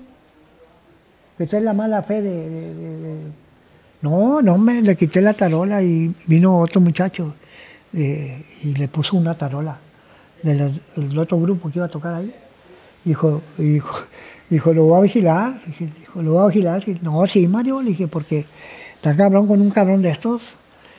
Que tú es la mala fe de, de, de, de... No, no, me le quité la tarola y vino otro muchacho eh, y le puso una tarola del, del otro grupo que iba a tocar ahí. Dijo, dijo, dijo, lo voy a vigilar. Dije, dijo, lo voy a vigilar. Dije, no, sí, Mario, le dije, porque estás cabrón con un cabrón de estos.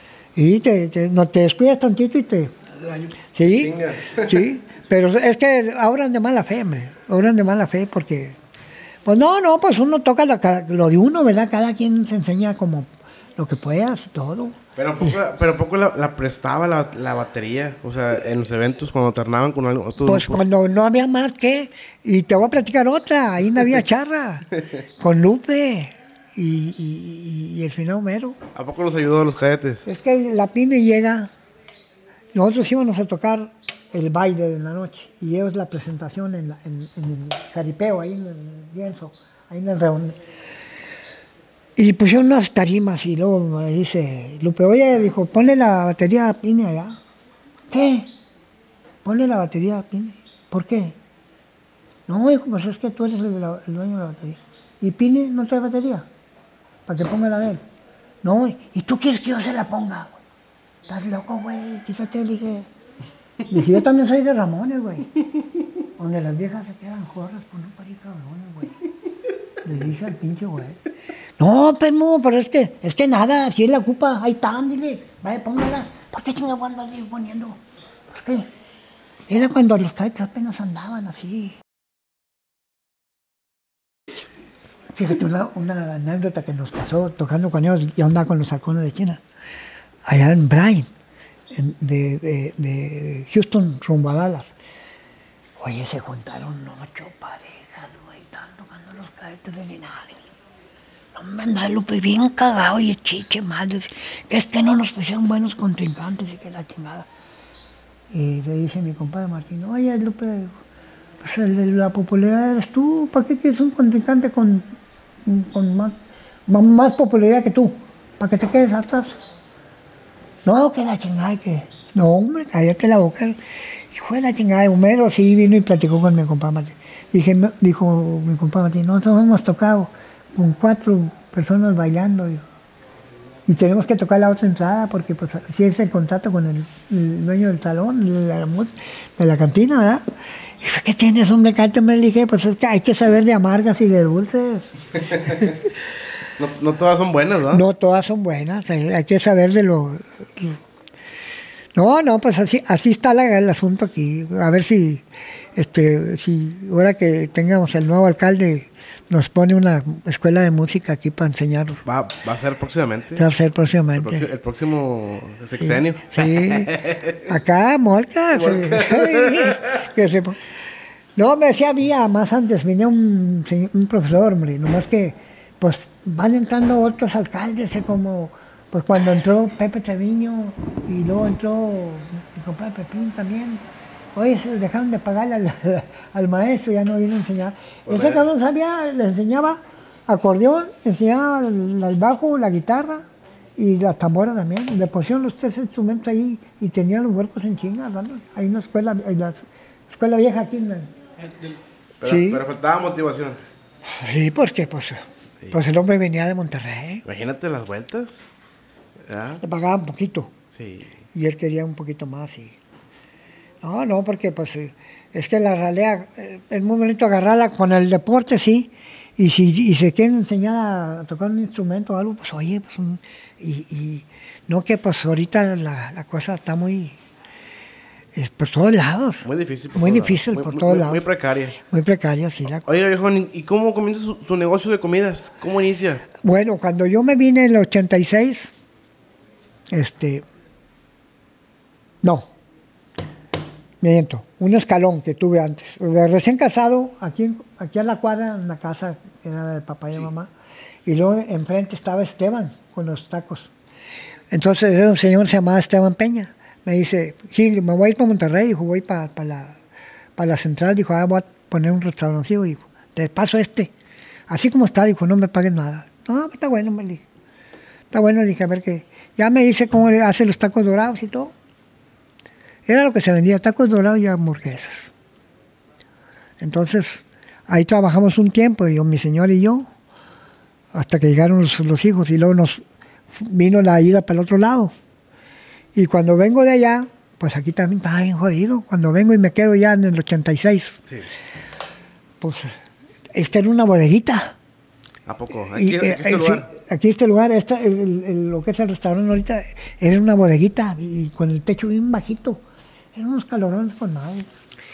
Y te, te, no te descuidas tantito y te... Sí, sí, pero es que obran de mala fe, hombre. Obran de mala fe porque... Pues no, no, pues uno toca lo, lo de uno, ¿verdad? Cada quien se enseña como lo que puedas y todo. Pero poco, pero poco la, la prestaba la, la batería, o sea, en los eventos cuando ternaban con algo. Pues, pues cuando no había más que, y te voy a platicar otra, ahí no había charra, con Lupe y, y, y el final mero. ¿A poco los ayudó a los cadetes? Es que la Pine llega, nosotros íbamos a tocar el baile de la noche y ellos la presentación en, la, en, en el jaripeo, ahí en el lienzo, ahí en el reunión. Y pusieron unas tarimas y luego me dice Lupe, oye, dijo, ponle la batería a Pine allá. ¿Qué? Ponle la batería, Pine. ¿Por qué? No, hijo, pues es que tú eres el, el dueño de la batería. ¿Y Pine no trae batería? Para que ponga la de él. No, ¿y tú quieres que yo se la ponga? Estás loco, güey, quítate, le dije. Dije, yo también soy de Ramones, güey. Donde las viejas se quedan jorras por no parir cabrones, güey. Le dije al pinche güey. No, primo, pero es que, es que nada, si él la ocupa, ahí está, dile, vaya, póngala. ¿Por qué chingados ando ahí poniendo? ¿Por qué? Era cuando los cadetes apenas andaban así. Fíjate, una, una anécdota que nos pasó tocando con ellos, yo andaba con los halcones de China, allá en Bryan, en, de, de, de Houston rumbo a Dallas. Oye, se juntaron ocho parejas, güey, estaban tocando los cadetes de Linares. No me andaba Lupe bien cagado y chiche madre, que es que no nos pusieron buenos contrincantes y que la chingada. Y le dice mi compadre Martín, oye Lupe, pues el, la popularidad eres tú, ¿para qué quieres un contrincante con, con más, más popularidad que tú? ¿Para que te quedes atrás? No, que la chingada, que... No, hombre, cállate la boca. Hijo de la chingada, Homero sí vino y platicó con mi compadre Martín. Dije, dijo mi compadre Martín, nosotros hemos tocado con cuatro personas bailando, dijo. Y tenemos que tocar la otra entrada porque pues así es el contrato con el, el dueño del salón, de la, de la cantina, ¿verdad? Y dije, ¿qué tienes, hombre? Cállate, me le dije, pues es que hay que saber de amargas y de dulces. no, no todas son buenas, ¿no? No todas son buenas, hay, hay que saber de lo... lo no, no, pues así, así está la, el asunto aquí. A ver si, este, si ahora que tengamos el nuevo alcalde nos pone una escuela de música aquí para enseñar. Va, va a ser próximamente. Va a ser próximamente. El, el próximo sexenio. Sí. sí. Acá, Molca. Molca. Sí. que se, no, me decía había más antes, venía un, un profesor, hombre, nomás que pues van entrando otros alcaldes, eh, como pues cuando entró Pepe Treviño y luego entró mi compadre Pepín también. Oye, se dejaron de pagarle al, al maestro, ya no vino a enseñar. Pues ese cabrón sabía, le enseñaba acordeón, enseñaba el, el bajo, la guitarra y la tambora también. Le pusieron los tres instrumentos ahí y tenían los huercos en chinga, ¿no? Hay una escuela, hay la escuela vieja aquí. En la... pero, sí. Pero faltaba motivación. Sí, porque pues, sí. pues el hombre venía de Monterrey. Imagínate las vueltas. ¿Ya? Le pagaban poquito. Sí. Y él quería un poquito más y... No, no, porque pues es que la realidad eh, es muy bonito agarrarla con el deporte, sí, y si y se quieren enseñar a tocar un instrumento o algo, pues oye, pues un, y, y no que pues ahorita la, la cosa está muy, es por todos lados. Muy difícil. Por muy todos difícil lados. por muy, todos muy, lados. Muy precaria. Muy precaria, sí. La... Oye, viejo, ¿y cómo comienza su, su negocio de comidas? ¿Cómo inicia? Bueno, cuando yo me vine en el ochenta y seis, este, no. Miento, un escalón que tuve antes. De recién casado, aquí, aquí a la cuadra, en la casa que era del papá y de sí. mamá, y luego enfrente estaba Esteban con los tacos. Entonces un señor se llamaba Esteban Peña. Me dice, Gil, me voy a ir para Monterrey, dijo, voy para, para, la, para la central, dijo, ah, voy a poner un restaurancito, dijo, te paso este. Así como está, dijo, no me pagues nada. No, pues está bueno, me dije. Está bueno, dije, a ver qué. Ya me dice cómo hace los tacos dorados y todo. Era lo que se vendía, tacos dorados y hamburguesas. Entonces, ahí trabajamos un tiempo, yo, mi señor y yo, hasta que llegaron los, los hijos, y luego nos vino la ida para el otro lado. Y cuando vengo de allá, pues aquí también estaba bien jodido. Cuando vengo y me quedo ya en el ochenta y seis, sí. pues esta era una bodeguita. ¿A poco? Aquí, y, aquí, este, lugar. Sí, aquí este lugar, esta, el, el, lo que es el restaurante ahorita, era una bodeguita y con el techo bien bajito. Eran unos calorones con madre.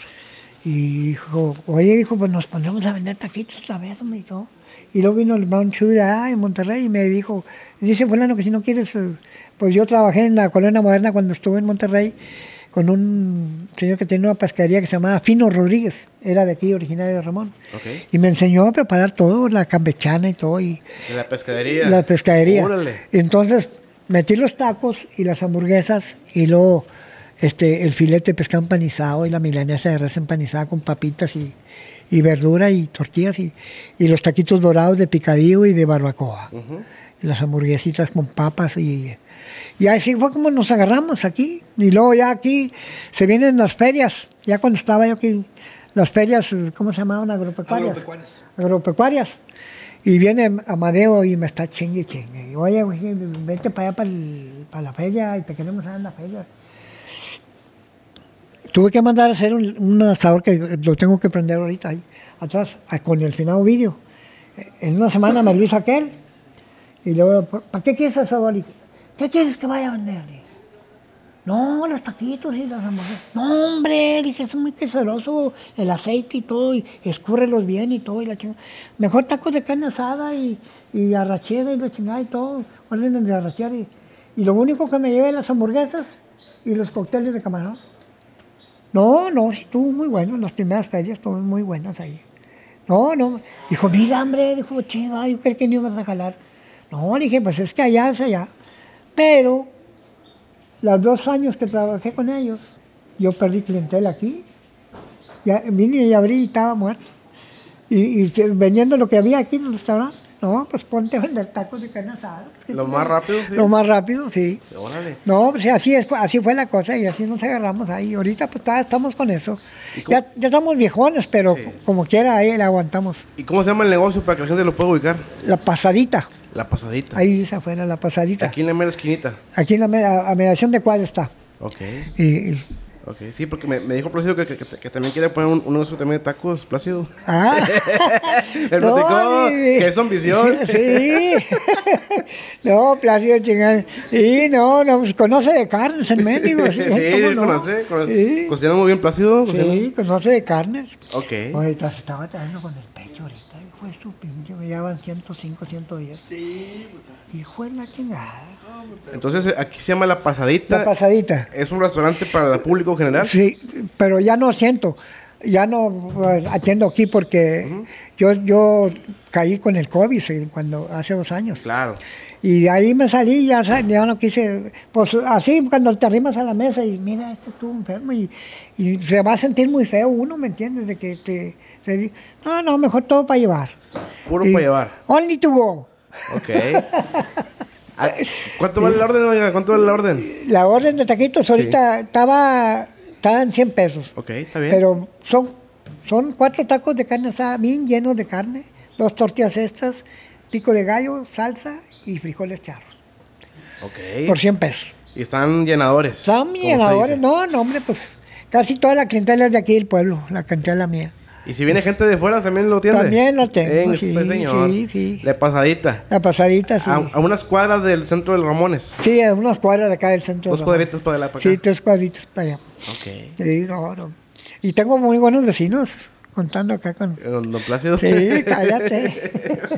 Y dijo, oye, dijo, pues nos pondremos a vender taquitos otra vez, hombre, y todo. Y luego vino el Mount Chuy en Monterrey y me dijo, dice, fulano, que si no quieres, pues yo trabajé en la Colonia Moderna cuando estuve en Monterrey con un señor que tenía una pescadería que se llamaba Fino Rodríguez, era de aquí, originario de Ramón. Okay. Y me enseñó a preparar todo, la campechana y todo. Y ¿De la pescadería? La pescadería. Órale. Entonces metí los tacos y las hamburguesas y luego este, el filete de pescado empanizado y la milanesa de res empanizada con papitas y, y verdura y tortillas y, y los taquitos dorados de picadillo y de barbacoa. Uh-huh. las hamburguesitas con papas y, y así fue como nos agarramos aquí. Y luego ya aquí se vienen las ferias, ya cuando estaba yo aquí, las ferias, ¿cómo se llamaban? Agropecuarias. Agropecuarias. Agropecuarias. Y viene Amadeo y me está chingue chingue. Oye, güey, vete para allá para, para la feria y te queremos dar en la feria. Tuve que mandar a hacer un, un asador que lo tengo que prender ahorita ahí, atrás, con el finado vídeo. En una semana me lo hizo aquel. Y luego, ¿para qué quieres asador? ¿Qué quieres que vaya a vender? No, los taquitos y las hamburguesas. No, hombre, dije, es muy queseroso el aceite y todo, y escúrrelos bien y todo, y la chingada. Mejor tacos de carne asada y, y arrachera y la chingada y todo, órdenes de arrachera. Y, y lo único que me llevé las hamburguesas y los cócteles de camarón. No, no, sí, estuvo muy bueno, las primeras ferias estuvo muy buenas ahí. No, no, dijo, mira, hombre, dijo, chinga, yo creí que no ibas a jalar. No, dije, pues es que allá es allá. Pero los dos años que trabajé con ellos, yo perdí clientela aquí. Ya, vine y abrí y estaba muerto. Y, y vendiendo lo que había aquí en el restaurante, no, pues ponte a vender tacos de carne asada. Lo más rápido, sí. Lo más rápido, sí. Órale. No, pues así, es, así fue la cosa y así nos agarramos ahí. Ahorita pues todavía estamos con eso. Ya, ya estamos viejones, pero sí, como quiera ahí le aguantamos. ¿Y cómo se llama el negocio para que la gente lo pueda ubicar? La Pasadita. La Pasadita. Ahí dice afuera, La Pasadita. Aquí en la mera esquinita. Aquí en la mera, a mediación de cuadra está. Ok. Y, y, ok, sí, porque me, me dijo Plácido que, que, que, que también quiere poner un, un negocio también de tacos, Plácido. Ah. Me no, platicó ni, que es ambición. Sí. sí. no, Plácido chingón. Y no, no, pues conoce de carnes el mendigo. Sí, sí no? conoce. conoce. Sí. Cocina muy bien Plácido. Sí, conoce de carnes. Ok. Oye, te estaba trayendo con el pecho ahorita. Hijo de su pinche, me llevan ciento cinco, ciento diez. Sí, pues. Hijo de la chingada. Entonces, aquí se llama La Pasadita. La Pasadita. ¿Es un restaurante para el público general? Sí, pero ya no siento, ya no pues, atiendo aquí porque uh-huh. yo, yo caí con el COVID cuando, hace dos años. Claro. Y de ahí me salí y ya, ya no quise, pues así cuando te arrimas a la mesa y mira, este estuvo enfermo y, y se va a sentir muy feo uno, ¿me entiendes? De que te, te no, no, mejor todo para llevar. Puro para llevar. Only to go. Ok. ¿Cuánto vale la orden, oiga? ¿Cuánto vale la orden? La orden de taquitos ahorita sí. estaba, estaba en cien pesos. Ok, está bien. Pero son, son cuatro tacos de carne asada bien llenos de carne, dos tortillas extras, pico de gallo, salsa y frijoles charros. Ok. Por cien pesos. ¿Y están llenadores? Son llenadores. No, no, hombre, pues casi toda la clientela es de aquí del pueblo, la clientela mía. ¿Y si viene gente de fuera, también lo tiene? También lo tengo, eh, sí, señor. sí, sí. La Pasadita. La Pasadita, sí. A, a unas cuadras del centro del Ramones. Sí, a unas cuadras de acá del centro. Dos cuadritas para allá, para acá. Sí, tres cuadritas para allá. Ok. Sí, no, no. Y tengo muy buenos vecinos, contando acá con... ¿Con Don Plácido? Sí, cállate.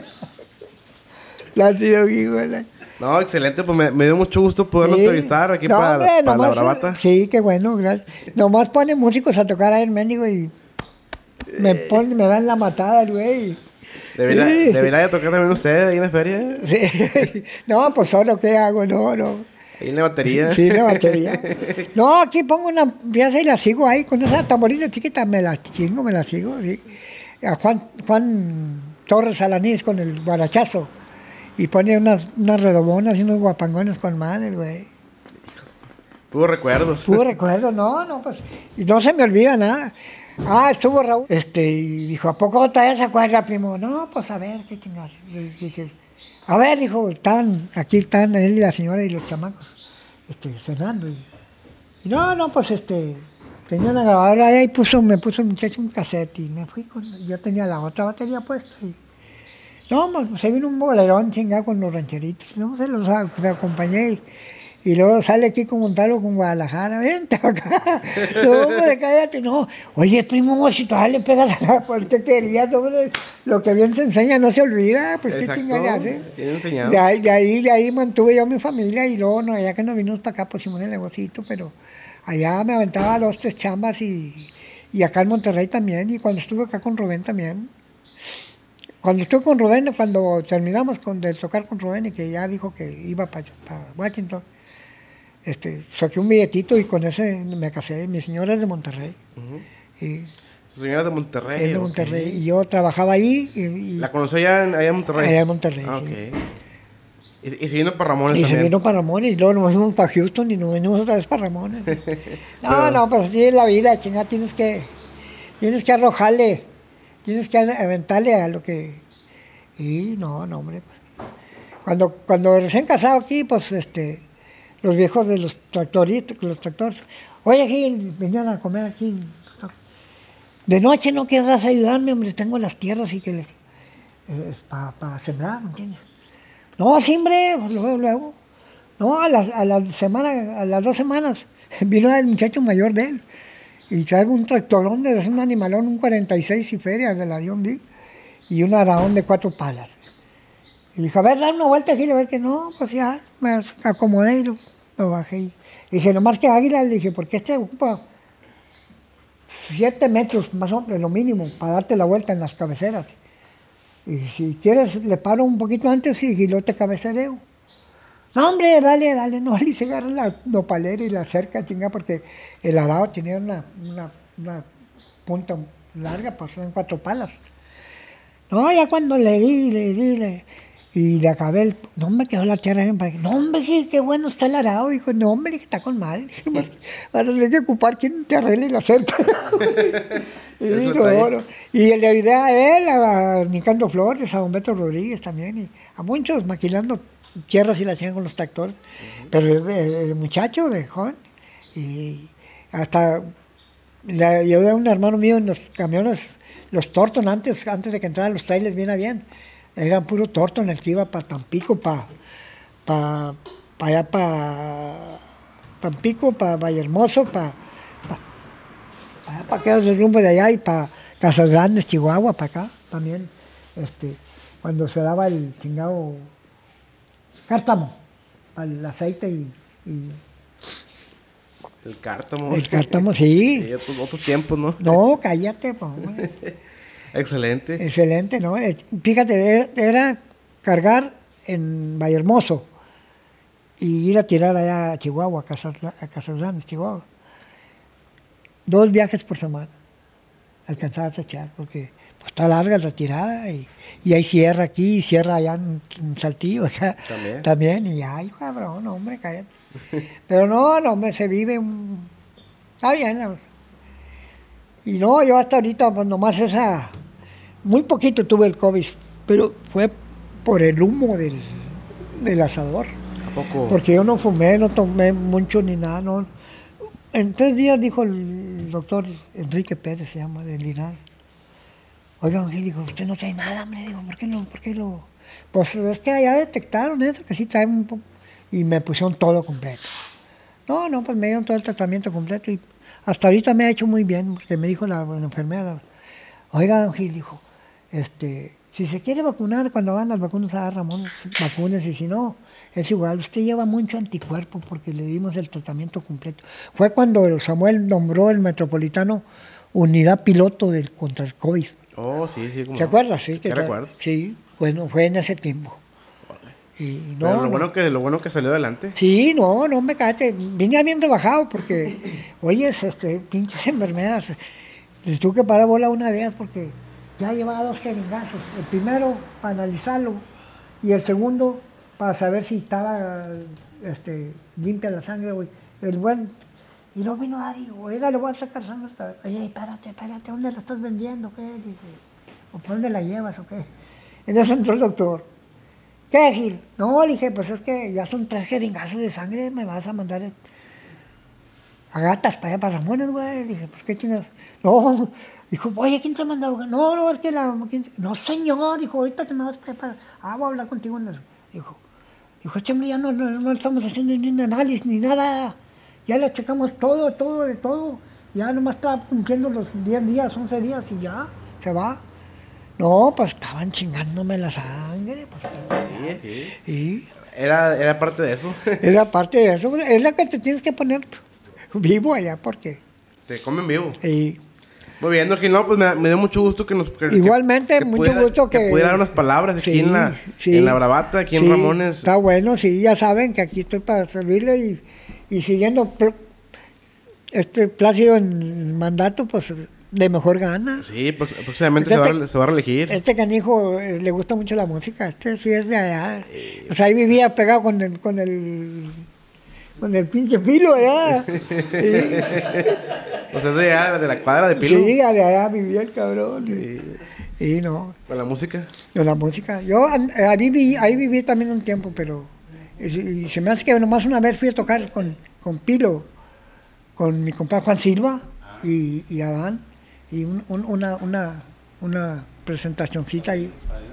La tío Guiguela. No, excelente, pues me, me dio mucho gusto poderlo sí. entrevistar aquí no, para, hombre, para nomás, La Bravata. Sí, qué bueno, gracias. Nomás pone músicos a tocar ahí en México y me ponen, me dan la matada, güey. ¿Debería, sí. ¿Debería de tocar también usted ahí en la feria? Sí. No, pues solo, ¿qué hago? No, no. ¿Ahí en la batería? Sí, en la batería. No, aquí pongo una pieza y la sigo ahí, con esa tamborita chiquita me la chingo, me la sigo, sí. A Juan, Juan Torres Alanís con el guarachazo. Y pone unas, unas redobonas y unos guapangones con manes, güey. Pudo recuerdos. Pudo recuerdos, no, no, pues. Y no se me olvida nada. Ah, estuvo Raúl. Este, y dijo, ¿a poco todavía se acuerda, primo? No, pues a ver, qué chingados. Dije, a ver, dijo, estaban, aquí están él y la señora y los chamacos, este, cenando. Y, y no, no, pues este, tenía una grabadora ahí y puso, me puso el muchacho un cassette y me fui con, yo tenía la otra batería puesta y no, pues, se vino un bolerón chingado con los rancheritos, no se los, los acompañé y, y luego sale aquí con Montalvo con Guadalajara, vente acá, no, hombre, cállate, no, oye, primo, si todavía le pegas a la, pues, ¿qué querías, hombre? Lo que bien se enseña no se olvida, pues, exacto, ¿qué chingadas hace? Bien enseñado. De ahí, de ahí, de ahí mantuve yo a mi familia y luego, no, ya que nos vinimos para acá, pusimos el negocito, pero allá me aventaba dos, tres chambas y, y acá en Monterrey también, y cuando estuve acá con Rubén también. Cuando estuve con Rubén, cuando terminamos con, de tocar con Rubén y que ya dijo que iba para pa Washington, este, saqué un billetito y con ese me casé. Mi señora es de Monterrey. Uh-huh. Y ¿Su señora es de Monterrey? Es de Monterrey. Okay. Y yo trabajaba ahí. Y, y ¿La conocí allá en, allá en Monterrey? Allá en Monterrey, ah, sí. Okay. Y, y se vino para Ramones Y también. se vino para Ramones, y luego nos fuimos para Houston y nos venimos otra vez para Ramones. No, Pero- no, pues así es la vida, chinga, tienes que, tienes que arrojarle, tienes que aventarle a lo que... Y no, no, hombre. Cuando, cuando recién casado aquí, pues, este, los viejos de los tractoristas, los tractores, oye, aquí, venían a comer aquí. De noche no quieras ayudarme, hombre, tengo las tierras y que les, eh, para pa sembrar, ¿me entiendes? No, sí, hombre, pues luego, luego. No, a la, a la semana, a las dos semanas, vino el muchacho mayor de él y trae un tractorón de un animalón, un cuarenta y seis y feria del avión D y un araón de cuatro palas. Y dijo, a ver, dame una vuelta aquí, a ver que no, pues ya, me acomodé y lo, lo bajé. Y dije, nomás que águila, le dije, porque este ocupa siete metros más o menos, lo mínimo, para darte la vuelta en las cabeceras. Y si quieres, le paro un poquito antes y lo te cabecereo. No, hombre, dale, dale, no, y se agarra la nopalera y la cerca, chinga, porque el arado tenía una, una, una punta larga, pues eran cuatro palas. No, ya cuando le di, le di, le, y le acabé el... No, me quedó la tierra bien para que... No, hombre, qué, qué bueno está el arado. Dijo, no, hombre, que está con mal. Dije, vas a tener que ocupar quien te arregle la cerca. y, dijo, bueno, y le ayudé a él, a Nicandro Flores, a Humberto Rodríguez también, y a muchos maquilando tierras y la hacían con los tractores. Uh-huh. Pero de, de muchacho, de joven. Y hasta le ayudé a un hermano mío en los camiones, los Torton, antes, antes de que entraran los trailers bien a bien. Era puro Torton el que iba para Tampico, para pa, pa allá para Tampico, para Vallehermoso, para pa, pa aquellos del rumbo de allá y para Casas Grandes, Chihuahua, para acá también. Este, cuando se daba el chingado cártamo, el aceite y, y el cártamo. El cártamo, sí. sí otros, otros tiempos, ¿no? No, cállate, pues. Excelente. Excelente, ¿no? Fíjate, era cargar en Vallehermoso y ir a tirar allá a Chihuahua, a Casas, a Casas Grandes, Chihuahua. Dos viajes por semana alcanzabas a echar, porque pues, está larga la tirada y, y hay sierra aquí y sierra allá en, en Saltillo, acá también. también. Y ay, cabrón, hombre, cállate. Pero no, no, hombre, se vive un... Está bien, la verdad. Y no, yo hasta ahorita, pues nomás esa, muy poquito tuve el COVID, pero fue por el humo del, del asador. ¿A poco? Porque yo no fumé, no tomé mucho ni nada, no. En tres días dijo el doctor Enrique Pérez, se llama, del Linares. Oiga, Angélico, usted no trae nada, hombre, digo, ¿por qué lo, por qué lo? Pues es que allá detectaron eso, que sí traen un poco, y me pusieron todo completo. No, no, pues me dieron todo el tratamiento completo y hasta ahorita me ha hecho muy bien, porque me dijo la, la enfermera, oiga, don Gil, dijo, este, si se quiere vacunar, cuando van las vacunas a Ramón, vacunas, y si no, es igual, usted lleva mucho anticuerpo porque le dimos el tratamiento completo. Fue cuando Samuel nombró el Metropolitano unidad piloto del, contra el COVID. Oh, sí, sí. ¿Te acuerdas? Sí, que recuerdo. Sí, bueno, fue en ese tiempo. Y no, Pero lo, no. bueno que, lo bueno que salió adelante. Sí, no, no me cállate. Vine bien rebajado porque, oye, este, pinches enfermeras, les tuve que parar bola una vez porque ya llevaba dos jeringazos. El primero para analizarlo y el segundo para saber si estaba este, limpia la sangre, güey. El buen. Y luego vino a decir, oiga, le voy a sacar sangre. Oye, espérate, espérate, ¿dónde la estás vendiendo? ¿Qué? Dije, ¿o por dónde la llevas o qué? En eso entró el doctor. ¿Qué, Gil? No, le dije, pues es que ya son tres jeringazos de sangre, me vas a mandar a gatas para allá, para Ramones, güey. Le dije, pues, ¿qué tienes? No, dijo, oye, ¿quién te ha mandado? No, no, es que la... No, señor, dijo, ahorita te me vas a preparar. Ah, voy a hablar contigo en eso. Dijo, dijo, este hombre ya no, no, no estamos haciendo ni un análisis ni nada. Ya le checamos todo, todo, de todo. Ya nomás estaba cumpliendo los diez días, once días y ya, se va. No, pues estaban chingándome la sangre. Pues, sí, sí. Y era, era parte de eso. Era parte de eso. Es la que te tienes que poner vivo allá porque... Te comen vivo. Y, muy bien, Gil, no, pues me, me dio mucho gusto que nos... Que, igualmente, que, mucho pudiera, gusto que... Que pudiera dar unas palabras sí, aquí en la, sí, en la Bravata, aquí sí, en Ramones. Está bueno, sí, ya saben que aquí estoy para servirle y, y siguiendo este Plácido en el mandato, pues de mejor gana. Sí, pues, próximamente se, Este- va, a- se va a reelegir. Este canijo eh, le gusta mucho la música, este sí es de allá. O sea, ahí vivía pegado con el, con el, con el pinche Pilo allá. Sí, O sea, es de, allá, de la cuadra de Pilo. sí, de allá vivía el cabrón. Y, y no, Con la música. de la música. Yo an- ahí viví, ahí viví también un tiempo, pero y, y se me hace que nomás una vez fui a tocar con, con Pilo, con mi compadre Juan Silva y, y Adán, y un- un- una, una, una presentacioncita ahí.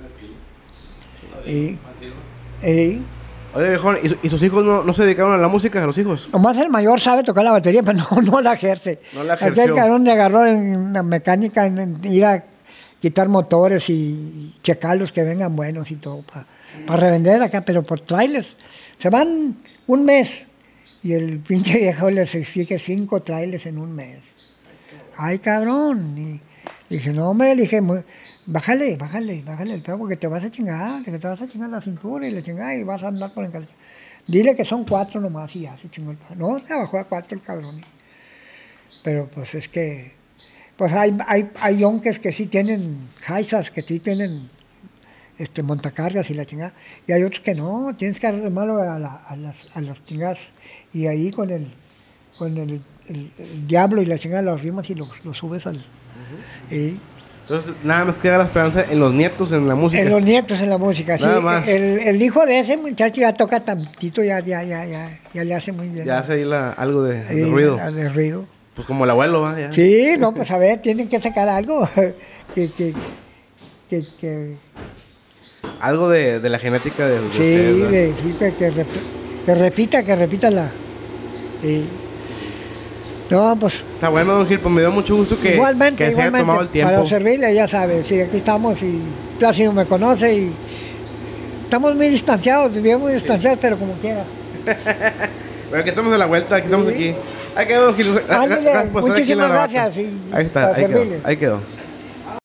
Y, y, Oye, viejón, ¿y, su- y sus hijos no, no se dedicaron a la música, a los hijos? nomás el mayor sabe tocar la batería, pero no, no la ejerce. No la Aquel ejerció. cabrón le agarró en la mecánica, en, en ir a quitar motores y checarlos que vengan buenos y todo, para revender acá, pero por trailers. Se van un mes y el pinche viejo les exige cinco trailers en un mes. Ay, cabrón. Y dije, no, hombre, le dije, "mu- bájale, bájale, bájale el pedo porque te vas a chingar, que te vas a chingar la cintura y la chingada y vas a andar por el Dile que son cuatro nomás y ya se chingó el pedo. No, se bajó a cuatro el cabrón. Pero pues es que, pues hay, hay, hay yonques que sí tienen jaisas, que sí tienen este, montacargas y la chingada. Y hay otros que no, tienes que armarlo a, la- a las, a las chingadas. Y ahí con el, con el, el- el diablo y la chingada lo arrimas y lo, lo subes al... y- Entonces, nada más queda la esperanza en los nietos, en la música. en los nietos en la música, sí. Nada más. El, el hijo de ese muchacho ya toca tantito, ya, ya, ya, ya, ya le hace muy bien. Ya hace ahí la- algo de, de Sí, ruido. la de ruido. Pues como el abuelo, ¿va? Ya. Sí, no, pues a ver, tienen que sacar algo que, que, que, que- Algo de, de la genética de, de sí, ustedes, ¿va? de- sí, que, que rep- que repita, que repita la... sí. No, pues Está bueno, don Gil, pues me dio mucho gusto que, igualmente, que se haya igualmente, tomado el tiempo. para servirle, ya sabe, sí, aquí estamos y Plácido me conoce y estamos muy distanciados, vivimos muy distanciados, pero como quiera. Bueno, que estamos a la vuelta, aquí estamos Sí. aquí. Ahí quedó, don Gil. Gra- Ándale, gracias por estar aquí en la muchísimas grabación. gracias y Ahí está, para ahí quedó, servirle. ahí quedó.